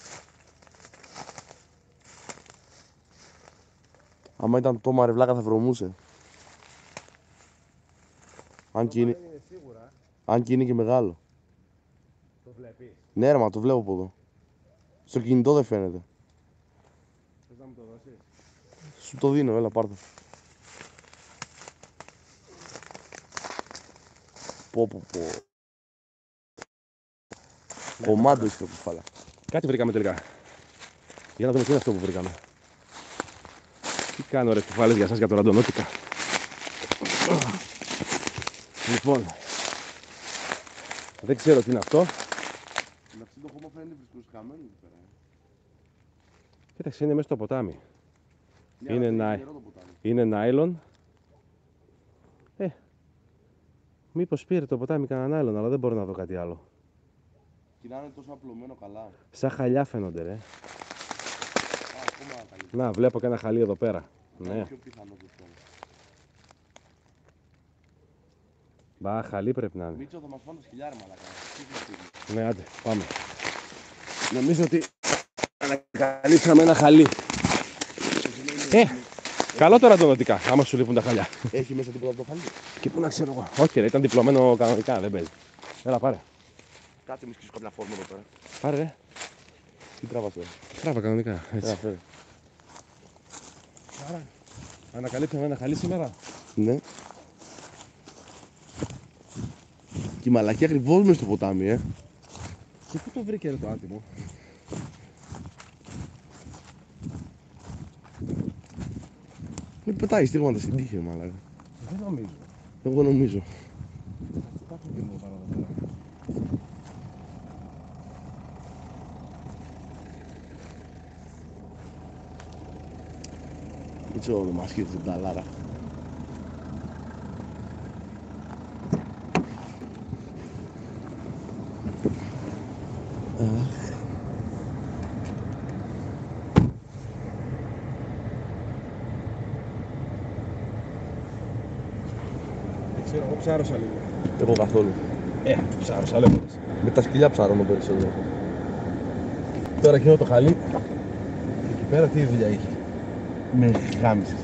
Άμα ήταν πτώμα ρε βλάκα θα βρωμούσε. Αν και είναι, Είναι σίγουρα. αν και είναι και μεγάλο. Το βλέπεις. Ναι ρε μα το βλέπω από εδώ. Στο κινητό δεν φαίνεται. Θες να μου το δώσεις. Σου το δίνω, έλα πάρ' το. Πω. Κομμάτο είσαι το κουφάλα. Κάτι βρήκαμε τελικά. Για να δούμε τι είναι αυτό που βρήκαμε. Τι κάνω ρε κουφάλες για σας για το ραντονότικα. Λοιπόν. Δεν ξέρω τι είναι αυτό. Εντάξει το χώμα φαίνεται βρισκοσχαμένο εκεί πέρα. Κοίταξε, είναι μέσα στο ποτάμι. Ναι, Είναι νάιλον. Μήπως πήρε το ποτάμι κανένα νάιλον, αλλά δεν μπορώ να δω κάτι άλλο. Και να είναι τόσο απλωμένο καλά. Σαν χαλιά φαίνονται ρε. Ακόμα καλύτερα. Να, βλέπω και ένα χαλί εδώ πέρα. Ναι. Πιο πιθανό που αυτό. Μπα, χαλί πρέπει να είναι. Μίτσο θα μας πάνε τα σκυλιά ρε μαλάκα. Ναι, άντε, πάμε. Νομίζω ότι ανακαλύψαμε ένα χαλί. Καλό τώρα ραντονοτικά, άμα σου λείπουν τα χαλιά. Έχει μέσα τίποτα από το χαλί. Και πού να ξέρω εγώ. Όχι ρε, ήταν διπλωμένο κανονικά, δεν παίζει. Έλα, πάρε. Κάτσε μη σκίσω κάποια φόρμα εδώ πέρα. Πάρε ρε. Τι τράβασε. Τράβα κανονικά, έτσι. Φέρε. Άρα, ανακαλύψαμε ένα χαλί σήμερα. Ναι. Και η μαλακή ακριβώς μες στο ποτάμι, Και πού το βρήκε ρε το άτιμο. Μην πετάει στίγματα στην τύχη, μαλάκα. Δεν νομίζω. Εγώ νομίζω. Κάτω και μου πάρω εδώ πέρα. Έτσι όλο μας σκέφτεται την ταλάρα. Δεν ξέρω, εγώ ψάρωσα λίγο. Εγώ καθόλου. Ψάρωσα λέγοντας. Με τα σκυλιά ψάρωνω περισσότερο. Τώρα εκείνο το χαλί. Εκεί πέρα τι δουλειά είχε. Με γάμισες.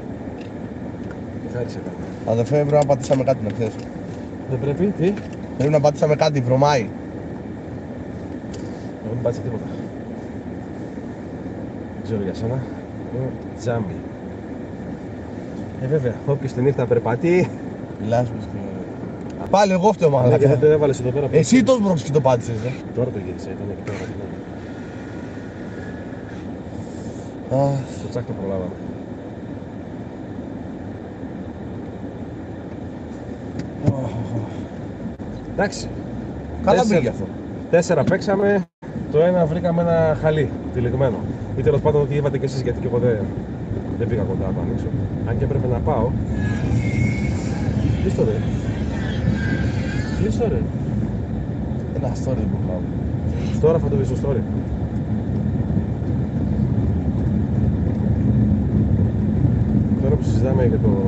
Τι χάρισε κάτι. Αδερφέ, πρέπει να πατήσαμε κάτι να ξέρεις. Δεν πρέπει, τι. Πρέπει να πατήσαμε κάτι, βρωμάει. Εγώ δεν πάτησα τίποτα. Δεν ξέρω για σένα. Τζάμπι. Βέβαια, όποιος τη νύχτα περπατεί. Μιλάς με σκηνή. Πάλι εγώ φταίω Ναι, και μαλάκα. δεν το έβαλες εδώ πέρα. Εσύ το μπροξ το πάτησες, Τώρα το γύρισα, ήταν εκεί πέρα. Το τσάκ το προλάβαμε. Εντάξει. Καλά μπήκε αυτό. 4 παίξαμε, το ένα βρήκαμε ένα χαλί τυλιγμένο. Ή τέλος πάντων ότι είπατε κι εσείς, γιατί και εγώ δεν πήγα κοντά να το ανοίξω. Αν και έπρεπε να πάω. Κλείστο ρε. Κλείστο ρε. Ένα story που πάω. Τώρα θα το δεις στο story. Τώρα που συζητάμε για το...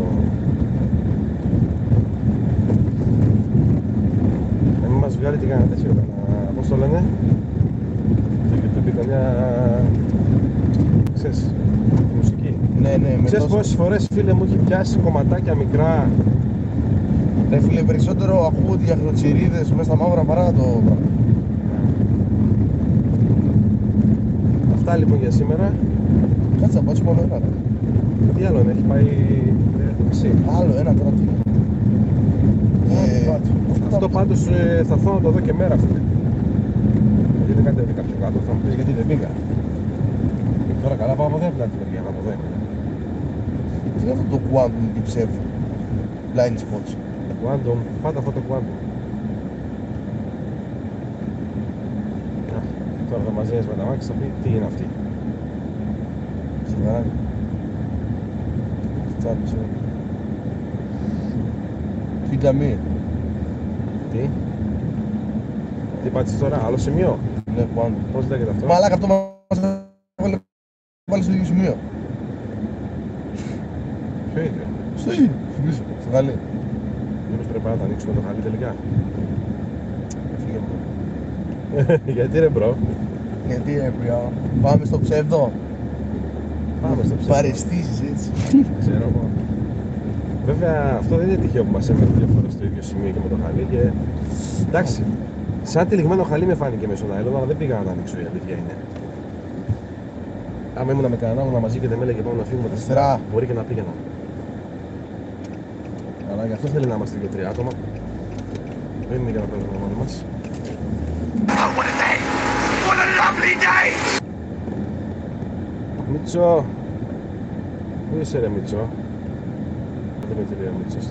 Να μην μας βγάλει τι κανένα τέτοιο, πώς το λένε, το YouTube, καμιά, ξέρεις, μουσική. Ναι, ναι, με Ξέρεις τόσο. πόσες φορές, φίλε μου, έχει πιάσει κομματάκια μικρά. Ρε φίλε, περισσότερο ακούω για χροτσιρίδες μέσα στα μαύρα παρά το πράγμα. Αυτά λοιπόν για σήμερα. Κάτσε να πάω μόνο ένα ρε. Τι άλλο είναι, έχει πάει εσύ. Άλλο ένα τώρα τι. Αυτό πάντως θα έρθω να το δω και μέρα, φίλε. Γιατί δεν κατέβηκα πιο κάτω, θα μου πεις γιατί δεν πήγα. Τώρα καλά πάω από εδώ, από την άλλη μεριά, από εδώ. Τι είναι αυτό το quantum deep safe blind spots. Quantum, πάντα αυτό το Quantum. Τώρα θα μαζί με τα μάξι θα πει τι είναι αυτή. Σιγαράκι. Τσάπησε. Κοίτα μη. Τι πάτησες τώρα, άλλο σημείο. Ναι, quantum. Πώς λέγεται αυτό. Μαλάκα αυτό μας έβαλε πάλι στο ίδιο σημείο. Ποιο είναι. Στο ίδιο. Στην πίσω. Στο Γαλλί. Μήπως πρέπει να το ανοίξουμε το χαλί τελικά. Φύγε μου. Γιατί ρε μπρο. Γιατί ρε πια. Πάμε στο ψεύδο. Πάμε στο ψεύδο. Παρεστήσεις έτσι. Ξέρω εγώ. Βέβαια αυτό δεν είναι τυχαίο που μας έφερε δύο φορές στο ίδιο σημείο και με το χαλί και... Εντάξει, σαν τυλιγμένο χαλί με φάνηκε με στον αέλο, αλλά δεν πήγα να το ανοίξω, η αλήθεια είναι. Άμα ήμουν με κανέναν άλλον μαζί και δεν με έλεγε πάμε να φύγουμε τα Αριστερά. μπορεί και να πήγαινα. Αλλά γι' αυτό θέλει να είμαστε 2-3 άτομα. Δεν είναι για να παίζουμε μόνοι μας. What a day! What a lovely day! Μίτσο! Πού είσαι ρε Μίτσο? Δεν με τηρεί ο Μίτσος.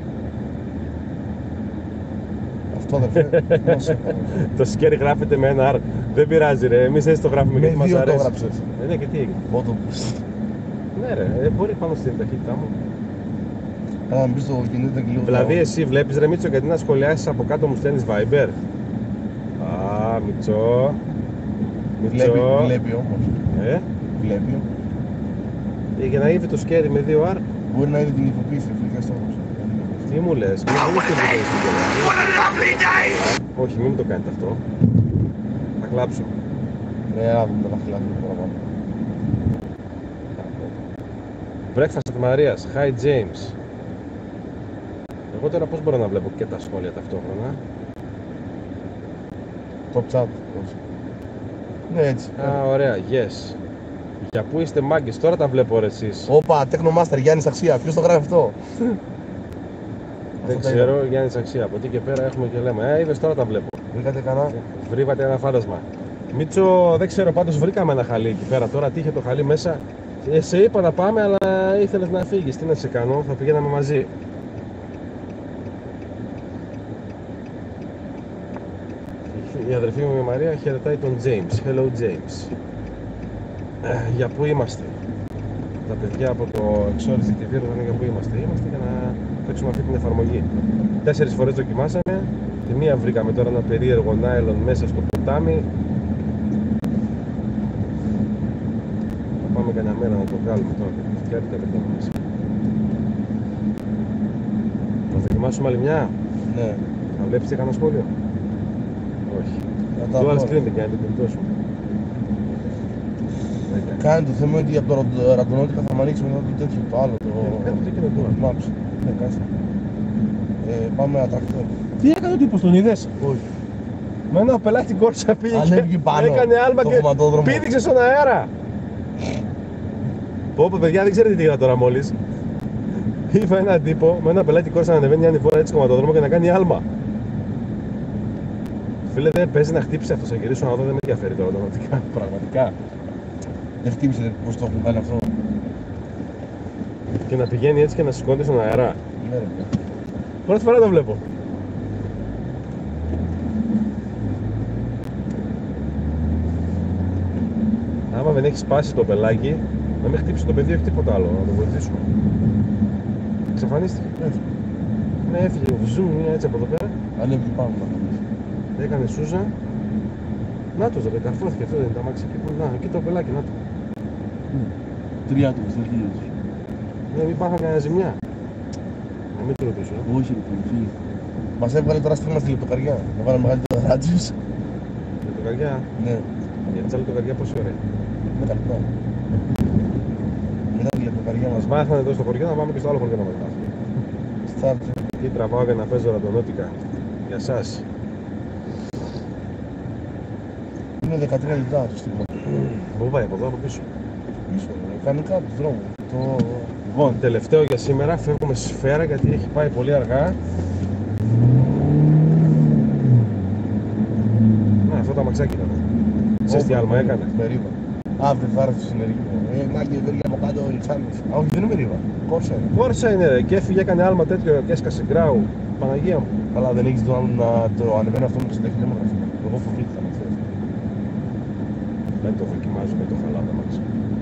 Αυτό αδερφέ. Το σκέρι γράφεται με ένα R. Δεν πειράζει ρε, εμείς έτσι το γράφουμε γιατί Με μας δύο το αρέσει. έγραψες. Ναι, και τι έγινε. Πότο. Ναι ρε, μπορεί πάνω στην ταχύτητά μου. Να μπεις στο κινητό και λίγο. Δηλαδή εσύ βλέπεις ρε Μίτσο, γιατί να σχολιάσεις από κάτω μου στέλνεις Viber. Α, Μίτσο. Βλέπει όμως. Βλέπει. Για να είδε το σκέρι με 2R. Μπορεί να είναι την ηχοποίηση, φιλικά στόχος. Τι μου λες, μην μου στείλεις το σκέρι. What a lovely day! Όχι, μην μου το κάνετε αυτό. Θα κλάψω. Ναι, άδουμε τα δαχτυλά του παραπάνω. Breakfast at Maria's. Hi James. Εγώ τώρα πώς μπορώ να βλέπω και τα σχόλια ταυτόχρονα. Top chat. πώς. Ναι, έτσι. Α, ωραία, yes. Για πού είστε μάγκες, τώρα τα βλέπω ρε εσείς. Όπα, Technomaster, Γιάννης Αξία. Ποιος το γράφει αυτό? Δεν Αυτό τα ξέρω, Γιάννης Αξία. Από εκεί και πέρα έχουμε και λέμε. Είδες, τώρα τα βλέπω. Βρήκατε κανένα? Βρήκατε ένα φάντασμα. Μίτσο, δεν ξέρω, πάντως βρήκαμε ένα χαλί εκεί πέρα. Τώρα τι είχε το χαλί μέσα. Σε είπα να πάμε, αλλά ήθελες να φύγεις. Τι να σε κάνω, θα πηγαίναμε μαζί. Η αδερφή μου η Μαρία χαιρετάει τον James. Hello James. Για πού είμαστε? Τα παιδιά από το Exorcist TV ρωτάνε για πού είμαστε. Είμαστε για να παίξουμε αυτή την εφαρμογή. 4 φορές δοκιμάσαμε. Τη μία βρήκαμε τώρα ένα περίεργο νάιλον μέσα στο ποτάμι. Θα πάμε κανένα μέρα να το βγάλουμε τώρα. Φτιάχνει τα παιδιά μας. Να δοκιμάσουμε άλλη μια. Ναι. Να βλέπεις τι έκανα σχόλιο. Όχι. Να τα Dual πω. screen δεν κάνει το κινητό σου. Κάνει το θέμα ότι από το ραντονότικα θα μ' ανοίξει μετά το τέτοιο, το άλλο, Κάνε το και το το Maps. Ναι, κάτσε. Πάμε ατρακτόρ. Τι έκανε ο τύπος, τον είδες? Όχι. Με ένα πελάτη την κόρσα πήγε Ανέβηκε και πάνω, έκανε άλμα στο και χωματόδρομο. πήδηξε στον αέρα. Πω παιδιά, δεν ξέρετε τι είδα τώρα μόλις. Είδα έναν τύπο με ένα πελάτη κόρσα να ανεβαίνει μια ανηφόρα έτσι κομματοδρόμο και να κάνει άλμα. Φίλε, δεν παίζει να χτύψει αυτό. Θα γυρίσω να δω, δεν με ενδιαφέρει τώρα automatica. Πραγματικά. Δεν χτύπησε πως το έχουν κάνει αυτό. Και να πηγαίνει έτσι και να σηκώνεται στον αέρα. Ναι, ρε. Πρώτη φορά το βλέπω. Άμα δεν έχει σπάσει το πελάκι, να μην χτύψει το παιδί, όχι τίποτα άλλο, να το βοηθήσουμε. Εξαφανίστηκε. Έφυγε. Ναι, έφυγε. Ζουμ, έτσι από εδώ πέρα. Ανέβηκε πάνω να κάνεις. Έκανε σούζα. Να το, δεν καρφώθηκε αυτό, δεν είναι τα μάξι εκεί που. Να, εκεί το πελάκι, να το. Τρία άτομα στο χέρι τους. Δεν υπάρχουν κανένα ζημιά. Να μην το ρωτήσω. Όχι, ρε παιδί. Μας έβγαλε τώρα στρίμμα στη λεπτοκαριά. Να βάλουμε μεγαλύτερα ράτσους. Λεπτοκαριά. Ναι, Για τη λεπτοκαριά πόση ώρα. με τα λεπτά. Μετά τη λεπτοκαριά Μας μας μάθανε εδώ στο χωριό να πάμε και στο άλλο χωριό να μας μάθουν. στάρτε. Τι τραβάω για να παίζω ραντονότικα. Για σας. Είναι 13 λεπτά το στρίμμα. Μου πάει από εδώ από πίσω. Πίσω, κανονικά του δρόμου. Το... Λοιπόν, τελευταίο για σήμερα, φεύγουμε σφαίρα γιατί έχει πάει πολύ αργά. Να, αυτό το αμαξάκι ήταν. Ξέρεις τι άλμα έκανε. Με ρίβα. Α, δεν θα έρθει στην ερήμο. Μάγκε, βέρει από κάτω η Τσάνης. Α, όχι, δεν είναι με ρίβα. Κόρσα είναι. Κόρσα είναι ρε, και έφυγε, έκανε άλμα τέτοιο και έσκασε γκράου. Παναγία μου. Καλά, δεν έχεις το άλλο να το ανεβαίνει αυτό με το συντέχει λέμονας. Εγώ φοβήθηκα να ξέρεις. Δεν το δοκιμάζω, δεν το χαλάω το αμάξι.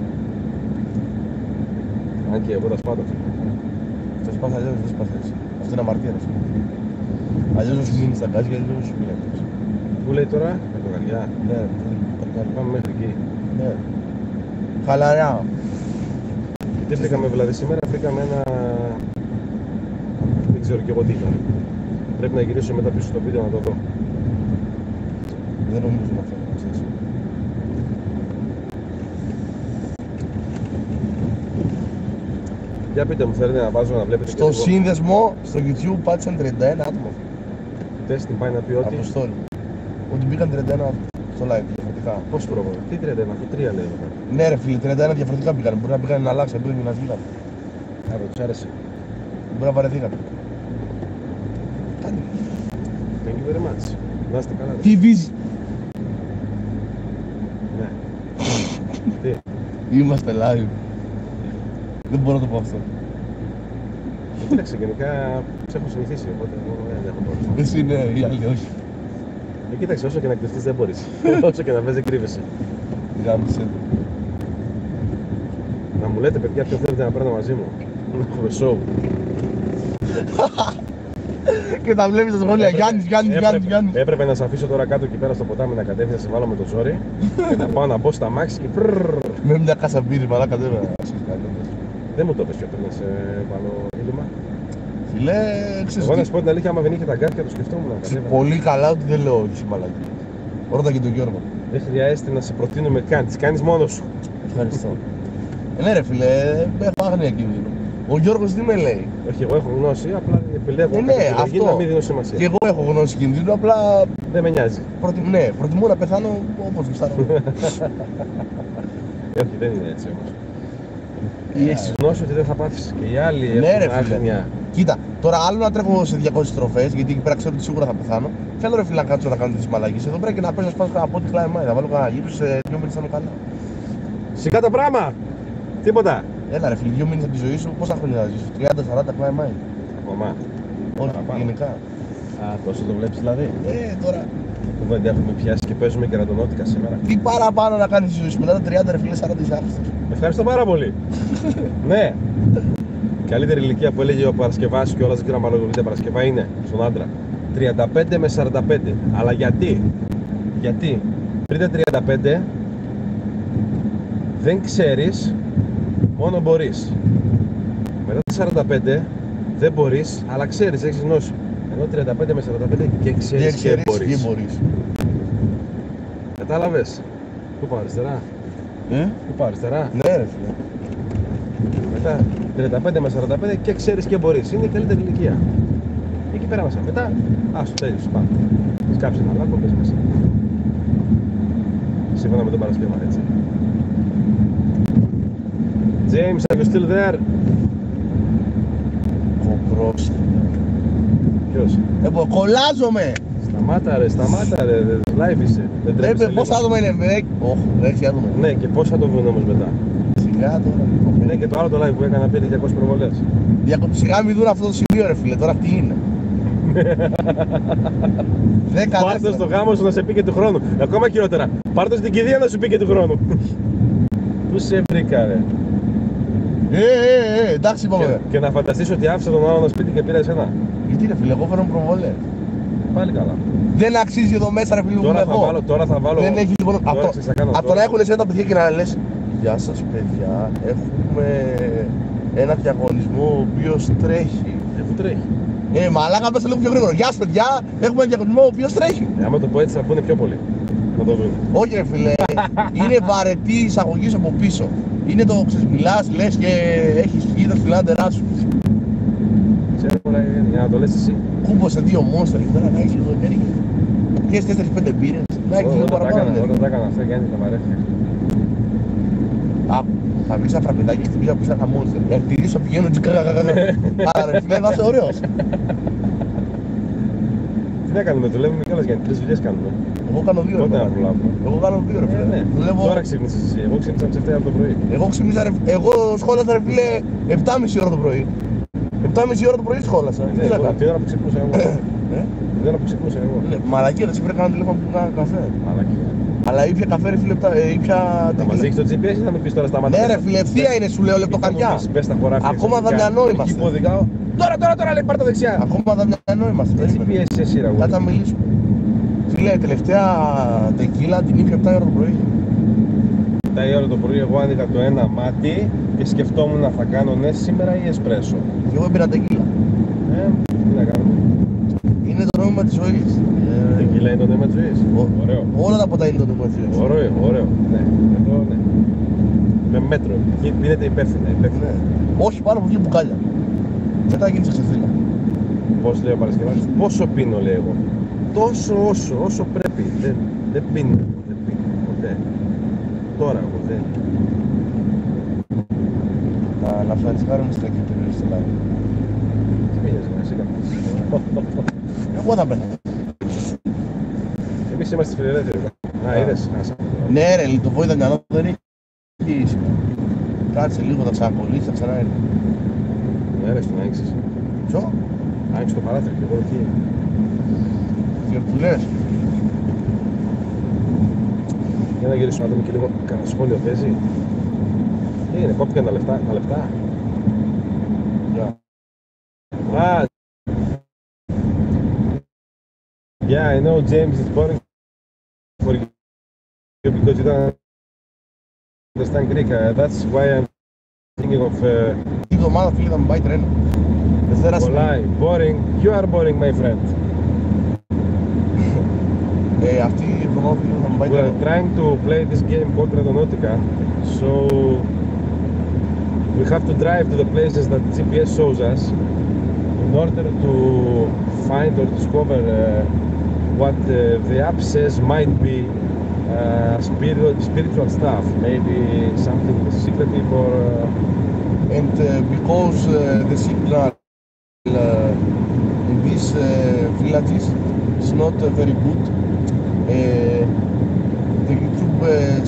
Αν και εγώ τα σπάτα. Θα σπάς αλλιώς, δεν σπάς έτσι. Αυτό είναι αμαρτία, ρε. Αλλιώς σου μείνεις στα γκάζια, αλλιώς σου μείνει αυτός. Πού λέει τώρα, με το γαριά. Ναι, Πάμε μέχρι εκεί. ναι. Χαλαρά. Τι βρήκαμε δηλαδή σήμερα, βρήκαμε ένα. Δεν ξέρω κι εγώ τι ήταν. Πρέπει να γυρίσω μετά πίσω στο βίντεο να το δω. Δεν νομίζω να φέρω, να ξέρεις. Για πείτε μου, θέλετε να βάζω να βλέπετε Στο σύνδεσμο, στο YouTube πάτησαν 31 άτομα. Τεστ την πάει να πει ότι. Αποστόλη. Ότι μπήκαν 31 άτομα στο live διαφορετικά. Πώς πρόβλημα, τι 31, αυτό 3 λέει εδώ πέρα. Ναι, ρε φίλε, 31 διαφορετικά μπήκαν. Μπορεί να μπήκαν να αλλάξαν, μπορεί να βγήκαν. Άρα, τους άρεσε. Μπορεί να βαρεθήκαν. Κάντε. Thank you very much. Να είστε καλά. Τι βίζει. Ναι. Τι. Είμαστε live. Δεν μπορώ να το πω αυτό. Κοίταξε, γενικά σε έχω συνηθίσει, οπότε εγώ δεν έχω πρόβλημα. Εσύ ναι, οι άλλοι όχι. Κοίταξε, όσο και να κρυφτείς δεν μπορείς. Όσο και να πες δεν κρύβεσαι. Γάμισε το. Να μου λέτε, παιδιά, ποιο θέλετε να παίρνω μαζί μου. Να έχουμε show. Και τα βλέπεις στα σχόλια. Γιάννης. Έπρεπε να σε αφήσω τώρα κάτω εκεί πέρα στο ποτάμι να κατέβει να σε βάλω με το ζόρι και να πάω να μπω στα μάξι και πρρρρρ. Με μια κάσα μπύρι, μαλά κατέβαινα. Δεν μου το πες πιο πριν να σε βάλω δίλημα. Φιλέ, ξέρεις Εγώ να σου πω την αλήθεια, άμα δεν είχε τα γκάθια το σκεφτόμουν να κατέβαινα. πολύ καλά ότι δεν λέω όχι μαλάκι. Ρώτα και τον Γιώργο. Δεν χρειάζεται να σε προτείνουμε καν, τις κάνεις μόνος σου. Ευχαριστώ. Ναι ρε φίλε, έχω άγνοια κίνδυνο. Ο Γιώργος τι με λέει. Όχι, εγώ έχω γνώση, απλά επιλέγω Ναι, κάποια επιλογή αυτό. να μην δίνω σημασία. Και εγώ έχω γνώση κινδύνου, απλά Δεν με νοιάζει. ναι, προτιμώ να πεθάνω όπως γουστάρω. Όχι, δεν είναι έτσι όμως. Έχεις γνώση ότι δεν θα πάθεις και οι άλλοι Ναι, ρε έχουν φίλε. άγνοια. Κοίτα, τώρα άλλο να τρέχω σε 200 στροφές, γιατί εκεί πέρα ξέρω ότι σίγουρα θα πεθάνω. Και άλλο ρε φίλε να κάτσω να κάνω τις μαλακίες. Εδώ πρέπει να παίζω να σπάσω κανένα πότι κλάι να βάλω κανένα γύρω σε 2 μήνες θα είμαι καλά. Σιγά το πράγμα! Τίποτα! Έλα ρε φίλε, 2 μήνες από τη ζωή σου, πόσα χρόνια θα ζήσεις, 30-40 κλάι μάι. Ακόμα. Όχι, Παραπάνω. γενικά. Α, τόσο το βλέπεις δηλαδή. Τώρα, Κουβέντα έχουμε πιάσει και παίζουμε και ραντονότικα σήμερα. τι παραπάνω να κάνεις στη ζωή σου, μετά τα 30 ρε φίλε, 40 είσαι άχρηστος. Ευχαριστώ πάρα πολύ. Ναι. Η καλύτερη ηλικία που έλεγε ο Παρασκευάς και όλα δεν ξέρω αν παρακολουθείτε Παρασκευά είναι στον άντρα 35 με 45. Αλλά γιατί πριν τα 35 δεν ξέρεις, μόνο μπορείς. Μετά τα 45 δεν μπορείς, αλλά ξέρεις, έχεις γνώση. Ενώ 35 με 45 και ξέρεις Δεν και ξέρεις μπορείς. και μπορείς. Κατάλαβες. Πού πάω αριστερά. Πού πάω αριστερά. Ναι ρε φίλε. Μετά 35 με 45 και ξέρεις και μπορείς. Είναι η καλύτερη ηλικία. Εκεί πέρα μέσα. Μετά, άστο, τέλειωσε. Πάμε. Σκάψε ένα λάκκο, πες μέσα. Σύμφωνα με τον Παρασκευά, έτσι. James, are you still there? Στρόψη. Ποιος? Κολλάζομαι! Σταμάτα ρε, live είσαι. Δεν τρέπεσαι λίγο? Πόσα άτομα είναι, όχι, 6 άτομα. Ναι, και πώς θα το βγουν όμως μετά? Σιγά τώρα, λοιπόν. Ναι, και το άλλο το live που έκανα πήρε 200 προβολές. Σιγά μην δουν αυτό το σημείο ρε φίλε, τώρα τι είναι. 10 Πάρ' το στο γάμο σου να σε πει και του χρόνου. Ακόμα χειρότερα. Πάρ' το στην κηδεία να σου πει και του χρόνου. Πού σε βρήκα ρε. Εντάξει είπαμε. Και να φανταστείς ότι άφησα τον άλλο σπίτι και πήρα εσένα. Γιατί ρε φίλε, εγώ φέρνω προβολές. Πάλι καλά. Δεν αξίζει εδώ μέσα ρε φίλε, Τώρα θα βάλω. Δεν έχει λοιπόν. Από το να έχουν εσένα τα παιδιά και να λες γεια σας παιδιά, έχουμε ένα διαγωνισμό ο οποίος τρέχει. Πού τρέχει? Μαλάκα πες λίγο πιο γρήγορα. Γεια σας παιδιά, έχουμε ένα διαγωνισμό ο οποίος τρέχει. Άμα το πω έτσι θα πούνε πιο πολύ. Να το δουν. Όχι ρε φίλε, είναι βαρετή εισαγωγή από πίσω. Είναι το ξεσμιλάς, λες και έχεις βγει τα φιλάντερά σου. Ξέρω τώρα για να το λες εσύ. Κούμποσε 2 μόνστερ εκεί πέρα να έχεις εδώ ενέργεια. Πιες 4-5 μπύρες, να έχεις λίγο παραπάνω. Όταν τα έκανα αυτά Γιάννη τα βαρέθηκα. Θα βρεις ένα φραπεδάκι στην πίσω που είσαι ένα μόνστερ. Αρτηρίσω πηγαίνω και άρα ρε φίλε, θα είσαι ωραίος. Τι να κάνουμε, δουλεύουμε κιόλας Γιάννη, 3 δουλειές κάνουμε. Εγώ κάνω 2 ρε Πότε να φίλε. προλάβουμε? Εγώ κάνω 2 ρε φίλε. Τώρα ξύπνησες εσύ, εγώ ξύπνησα από τις 7 από το πρωί. Εγώ σχόλασα ρε φίλε 7,5 ώρα το πρωί. 7,5 ώρα το πρωί σχόλασα. Τι να κάνω. Την ώρα που ξυπνούσα εγώ. Την ώρα που ξυπνούσα εγώ. Μαλακία, δεν πρέπει να κάνω τηλέφωνο που κάνω καφέ. Μαλακία. Αλλά ήπια καφέ ρε φίλε, ήπια... Θα μας δείξει το GPS ή θα με πεις τώρα σταμάτα? Ναι ρε φίλε, ευθεία είναι σου λέω λεπτοκαριά. Ακόμα Δαμιανό είμαστε. Τώρα λέει πάρ' τα δεξιά. Ακόμα Δαμιανό είμαστε. Έτσι πιέσεις εσύ ρε. Κάτσε να μιλήσουμε. Φίλε, τελευταία τεκίλα την ήπια 7 ώρα το πρωί. 7 η ώρα το πρωί εγώ άνοιγα το ένα μάτι και σκεφτόμουν να θα κάνω ναι σήμερα ή εσπρέσο. Και εγώ έπαινα τεκίλα. Τι να κάνουμε. Είναι το νόημα της ζωής. Τεκίλα είναι το νόημα της ζωής. Ωραίο. Όλα τα ποτά είναι το νόημα της ζωής. Ωραίο. Ναι. Εδώ ναι. Με μέτρο. Εκεί πίνεται υπεύθυνα. Ναι. Όχι πάνω από δύο μπουκάλια. Μετά γίνεις ξεφύλλα. Πώς λέει ο Παρασκευάς, πόσο πίνω λέει εγώ. Τόσο όσο πρέπει. Δεν πίνω. Ποτέ. Τώρα εγώ δεν. Να φαρισκάρουμε στην εκκλητήρια στο λάδι. Τι πήγες εσύ κάπου. Εγώ θα μπαίνω. Εμείς είμαστε φιλελεύθεροι. Είδες. Ναι ρε, το βόηδα μυαλό δεν έχει σημασία. Κάτσε λίγο, θα ξανακολλήσει, θα ξανά έρθει. Ναι ρε, στον άγγιξες. Ποιο? Άγγιξε το παράθυρο και εγώ εκεί. Τι που λες. Για να γυρίσουμε να δούμε και λίγο κανένα σχόλιο παίζει. Τι είναι, κόπηκαν τα λεφτά. Γεια. Yeah, I know James, it's boring for you because you don't understand Greek. That's why I'm thinking of Η εβδομάδα φίλε θα μου πάει τρένο. Δευτέρα Πολάι. Boring. You are boring, my friend. Αυτή η εβδομάδα φίλε θα μου πάει We are τρένο. trying to play this game called Redonautica, so we have to drive to the places that GPS shows us in order to find or discover what the app says might be spiritual stuff, maybe something secretive or And because the signal in these villages is not very good, the YouTube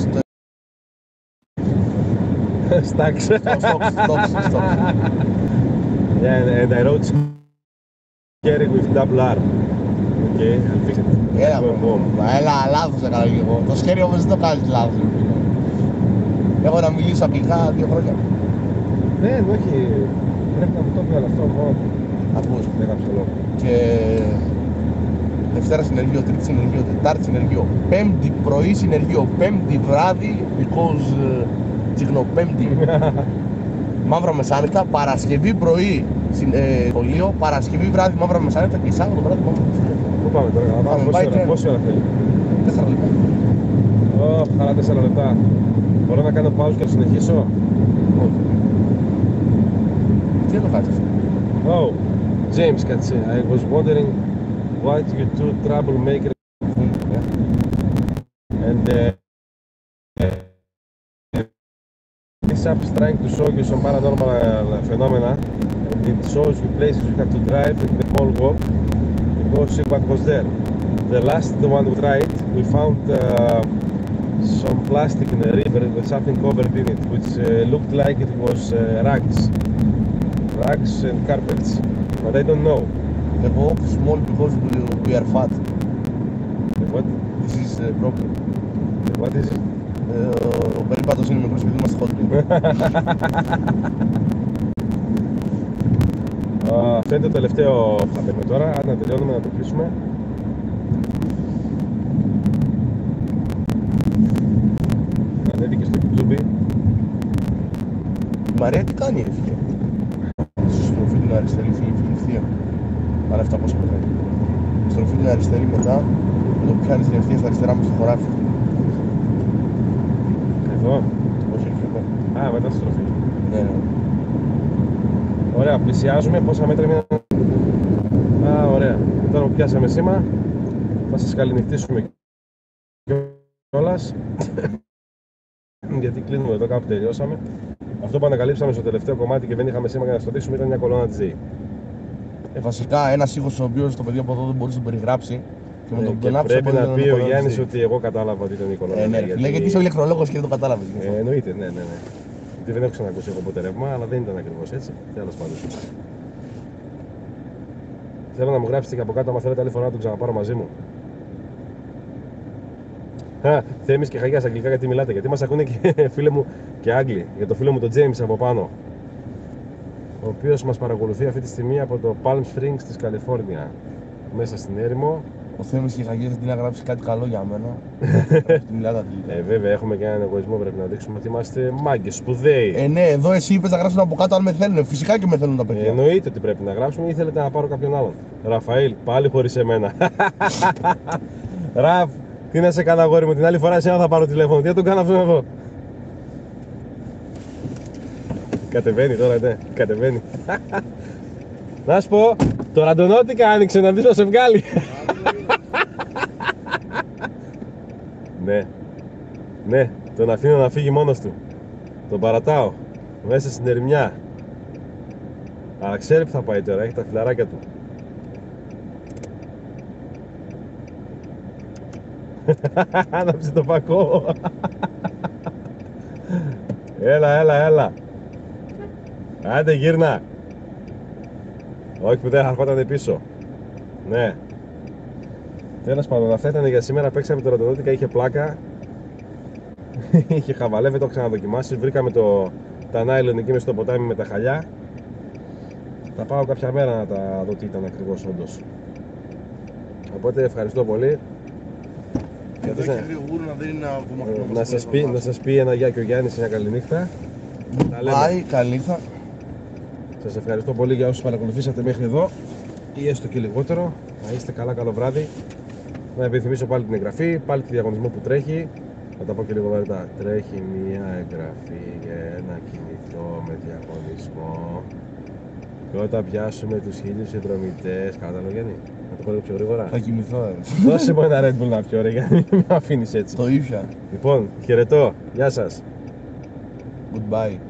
stacks. stops. Yeah, and I wrote scary with double R. Okay, I'll fix it. Έλα, λάθος έκανα λίγο. Το σκέρι όμως δεν το κάνεις λάθος. Έχω να μιλήσω αγγλικά 2 χρόνια. Ναι, όχι. Πρέπει να μου το πει όλο αυτό μόνο του. Ακούς. Δεν έγραψε λόγο. Και Δευτέρα συνεργείο, Τρίτη συνεργείο, Τετάρτη συνεργείο, Πέμπτη πρωί συνεργείο, Πέμπτη βράδυ, because Πέμπτη μαύρα μεσάνυχτα, Παρασκευή πρωί σχολείο, Παρασκευή βράδυ μαύρα μεσάνυχτα και Σάββατο βράδυ μαύρα μεσάνυχτα. Πού πάμε τώρα, να πάμε, πόση ώρα θέλει? 4 λεπτά. Άρα 4 λεπτά. Μπορώ να κάνω παύση και να συνεχίσω? Όχι. Τι θα το κάνεις αυτό? Oh, James, κάτσε. I was wondering what you two troublemaker and this app is trying to show you some paranormal phenomena and it shows you places you have to drive and the whole walk to see what was there. The last one we tried, we found some plastic in the river with something covered in it, which looked like it was rugs and carpets, but I don't know. The walk is small because we are fat. What? This is the problem. What is it? Ο περίπατος είναι μικρός επειδή είμαστε χοντροί. Αυτό είναι το τελευταίο που θα παίρνουμε τώρα. Αν να τελειώνουμε να το κλείσουμε. Ανέβηκε στο YouTube. Η Μαρία τι κάνει έφυγε? Στη στροφή την αριστερή φύγει ευθεία. Άρα 700 μέτρα. Στροφή την αριστερή μετά, το πιάνεις την ευθεία στα αριστερά μου στο χωράφι. Εδώ. Όχι, όχι εδώ. Α, μετά στη στροφή. Ναι, ναι. Ωραία, πλησιάζουμε. Πόσα μέτρα μείναν? Α, ωραία. Τώρα που πιάσαμε σήμα, θα σας καληνυχτήσουμε κιόλας. Γιατί κλείνουμε εδώ, κάπου τελειώσαμε. Αυτό που ανακαλύψαμε στο τελευταίο κομμάτι και δεν είχαμε σήμα για να στοτήσουμε ήταν μια κολόνα DJ. Βασικά ένας ήχος ο οποίος το παιδί από εδώ δεν μπορούσε να το περιγράψει. Και με τον πρέπει να πει ο Γιάννης ότι εγώ κατάλαβα ότι ήταν η κολόνα. Ναι, γιατί είσαι ο ηλεκτρολόγος και δεν το κατάλαβες. Εννοείται, ναι. Γιατί δεν έχω ξανακούσει εγώ ποτέ ρεύμα, αλλά δεν ήταν ακριβώς έτσι. Τέλος πάντων. Θέλω να μου γράψετε και από κάτω, άμα θέλετε άλλη φορά να τον ξαναπάρω μαζί μου. Θέμης και Χαγιάς αγγλικά, γιατί μιλάτε? Γιατί μας ακούνε και φίλοι μου και Άγγλοι. Για το φίλο μου τον James από πάνω, ο οποίος μας παρακολουθεί αυτή τη στιγμή από το Palm Springs της Καλιφόρνια, μέσα στην έρημο. Ο Θέμης και η Χαγιάς δεν να γράψει κάτι καλό για μένα. Μιλάτε αγγλικά. Βέβαια, έχουμε και έναν εγωισμό, πρέπει να δείξουμε ότι είμαστε μάγκες, σπουδαίοι. Ναι, εδώ εσύ είπες να γράψουν από κάτω αν με θέλουν. Φυσικά και με θέλουν τα παιδιά. Εννοείται ότι πρέπει να γράψουμε ή θέλετε να πάρω κάποιον άλλον. Ραφαήλ, πάλι χωρίς εμένα. Ραφ, τι να σε κάνω αγόρι μου, την άλλη φορά εσένα θα πάρω τηλέφωνο. Τι θα τον κάνω αυτόν εδώ? Κατεβαίνει τώρα, ναι, κατεβαίνει. Να σου πω, το ραντονότικα άνοιξε να δεις να σε βγάλει. Ναι, τον αφήνω να φύγει μόνος του. Τον παρατάω μέσα στην ερημιά. Αλλά ξέρει που θα πάει τώρα, έχει τα φιλαράκια του. Άναψε το φακό. Έλα. Άντε γύρνα. Όχι που δεν χαρχότανε πίσω. Ναι. Τέλος πάντων, αυτά ήταν για σήμερα. Παίξαμε το ραντονότικα, είχε πλάκα. Είχε χαβαλέ, δεν το έχω ξαναδοκιμάσει. Βρήκαμε τα νάιλον εκεί μες στο ποτάμι με τα χαλιά. Θα πάω κάποια μέρα να τα δω τι ήταν ακριβώς όντως. Οπότε ευχαριστώ πολύ. Εδώ έχει λίγο γούρνα, δεν είναι ακόμα. Να σας πει ένα γεια και ο Γιάννης, μια καλή νύχτα. Bye, καλή νύχτα. Σας ευχαριστώ πολύ για όσους παρακολουθήσατε μέχρι εδώ ή έστω και λιγότερο. Να είστε καλά, καλό βράδυ. Να επιθυμίσω πάλι την εγγραφή, πάλι τη διαγωνισμό που τρέχει. Θα τα πω και λίγο βαρετά. Τρέχει μια εγγραφή για ένα κινητό με διαγωνισμό. Και όταν πιάσουμε τους 1000 συνδρομητές, κατάλαβε Γιάννη, να το πω λίγο πιο γρήγορα. Θα κοιμηθώ, Δώσε μου ένα Red Bull να πιω ρε Γιάννη, μην με αφήνεις έτσι. Το ήπια. Λοιπόν, χαιρετώ, γεια σας. Goodbye.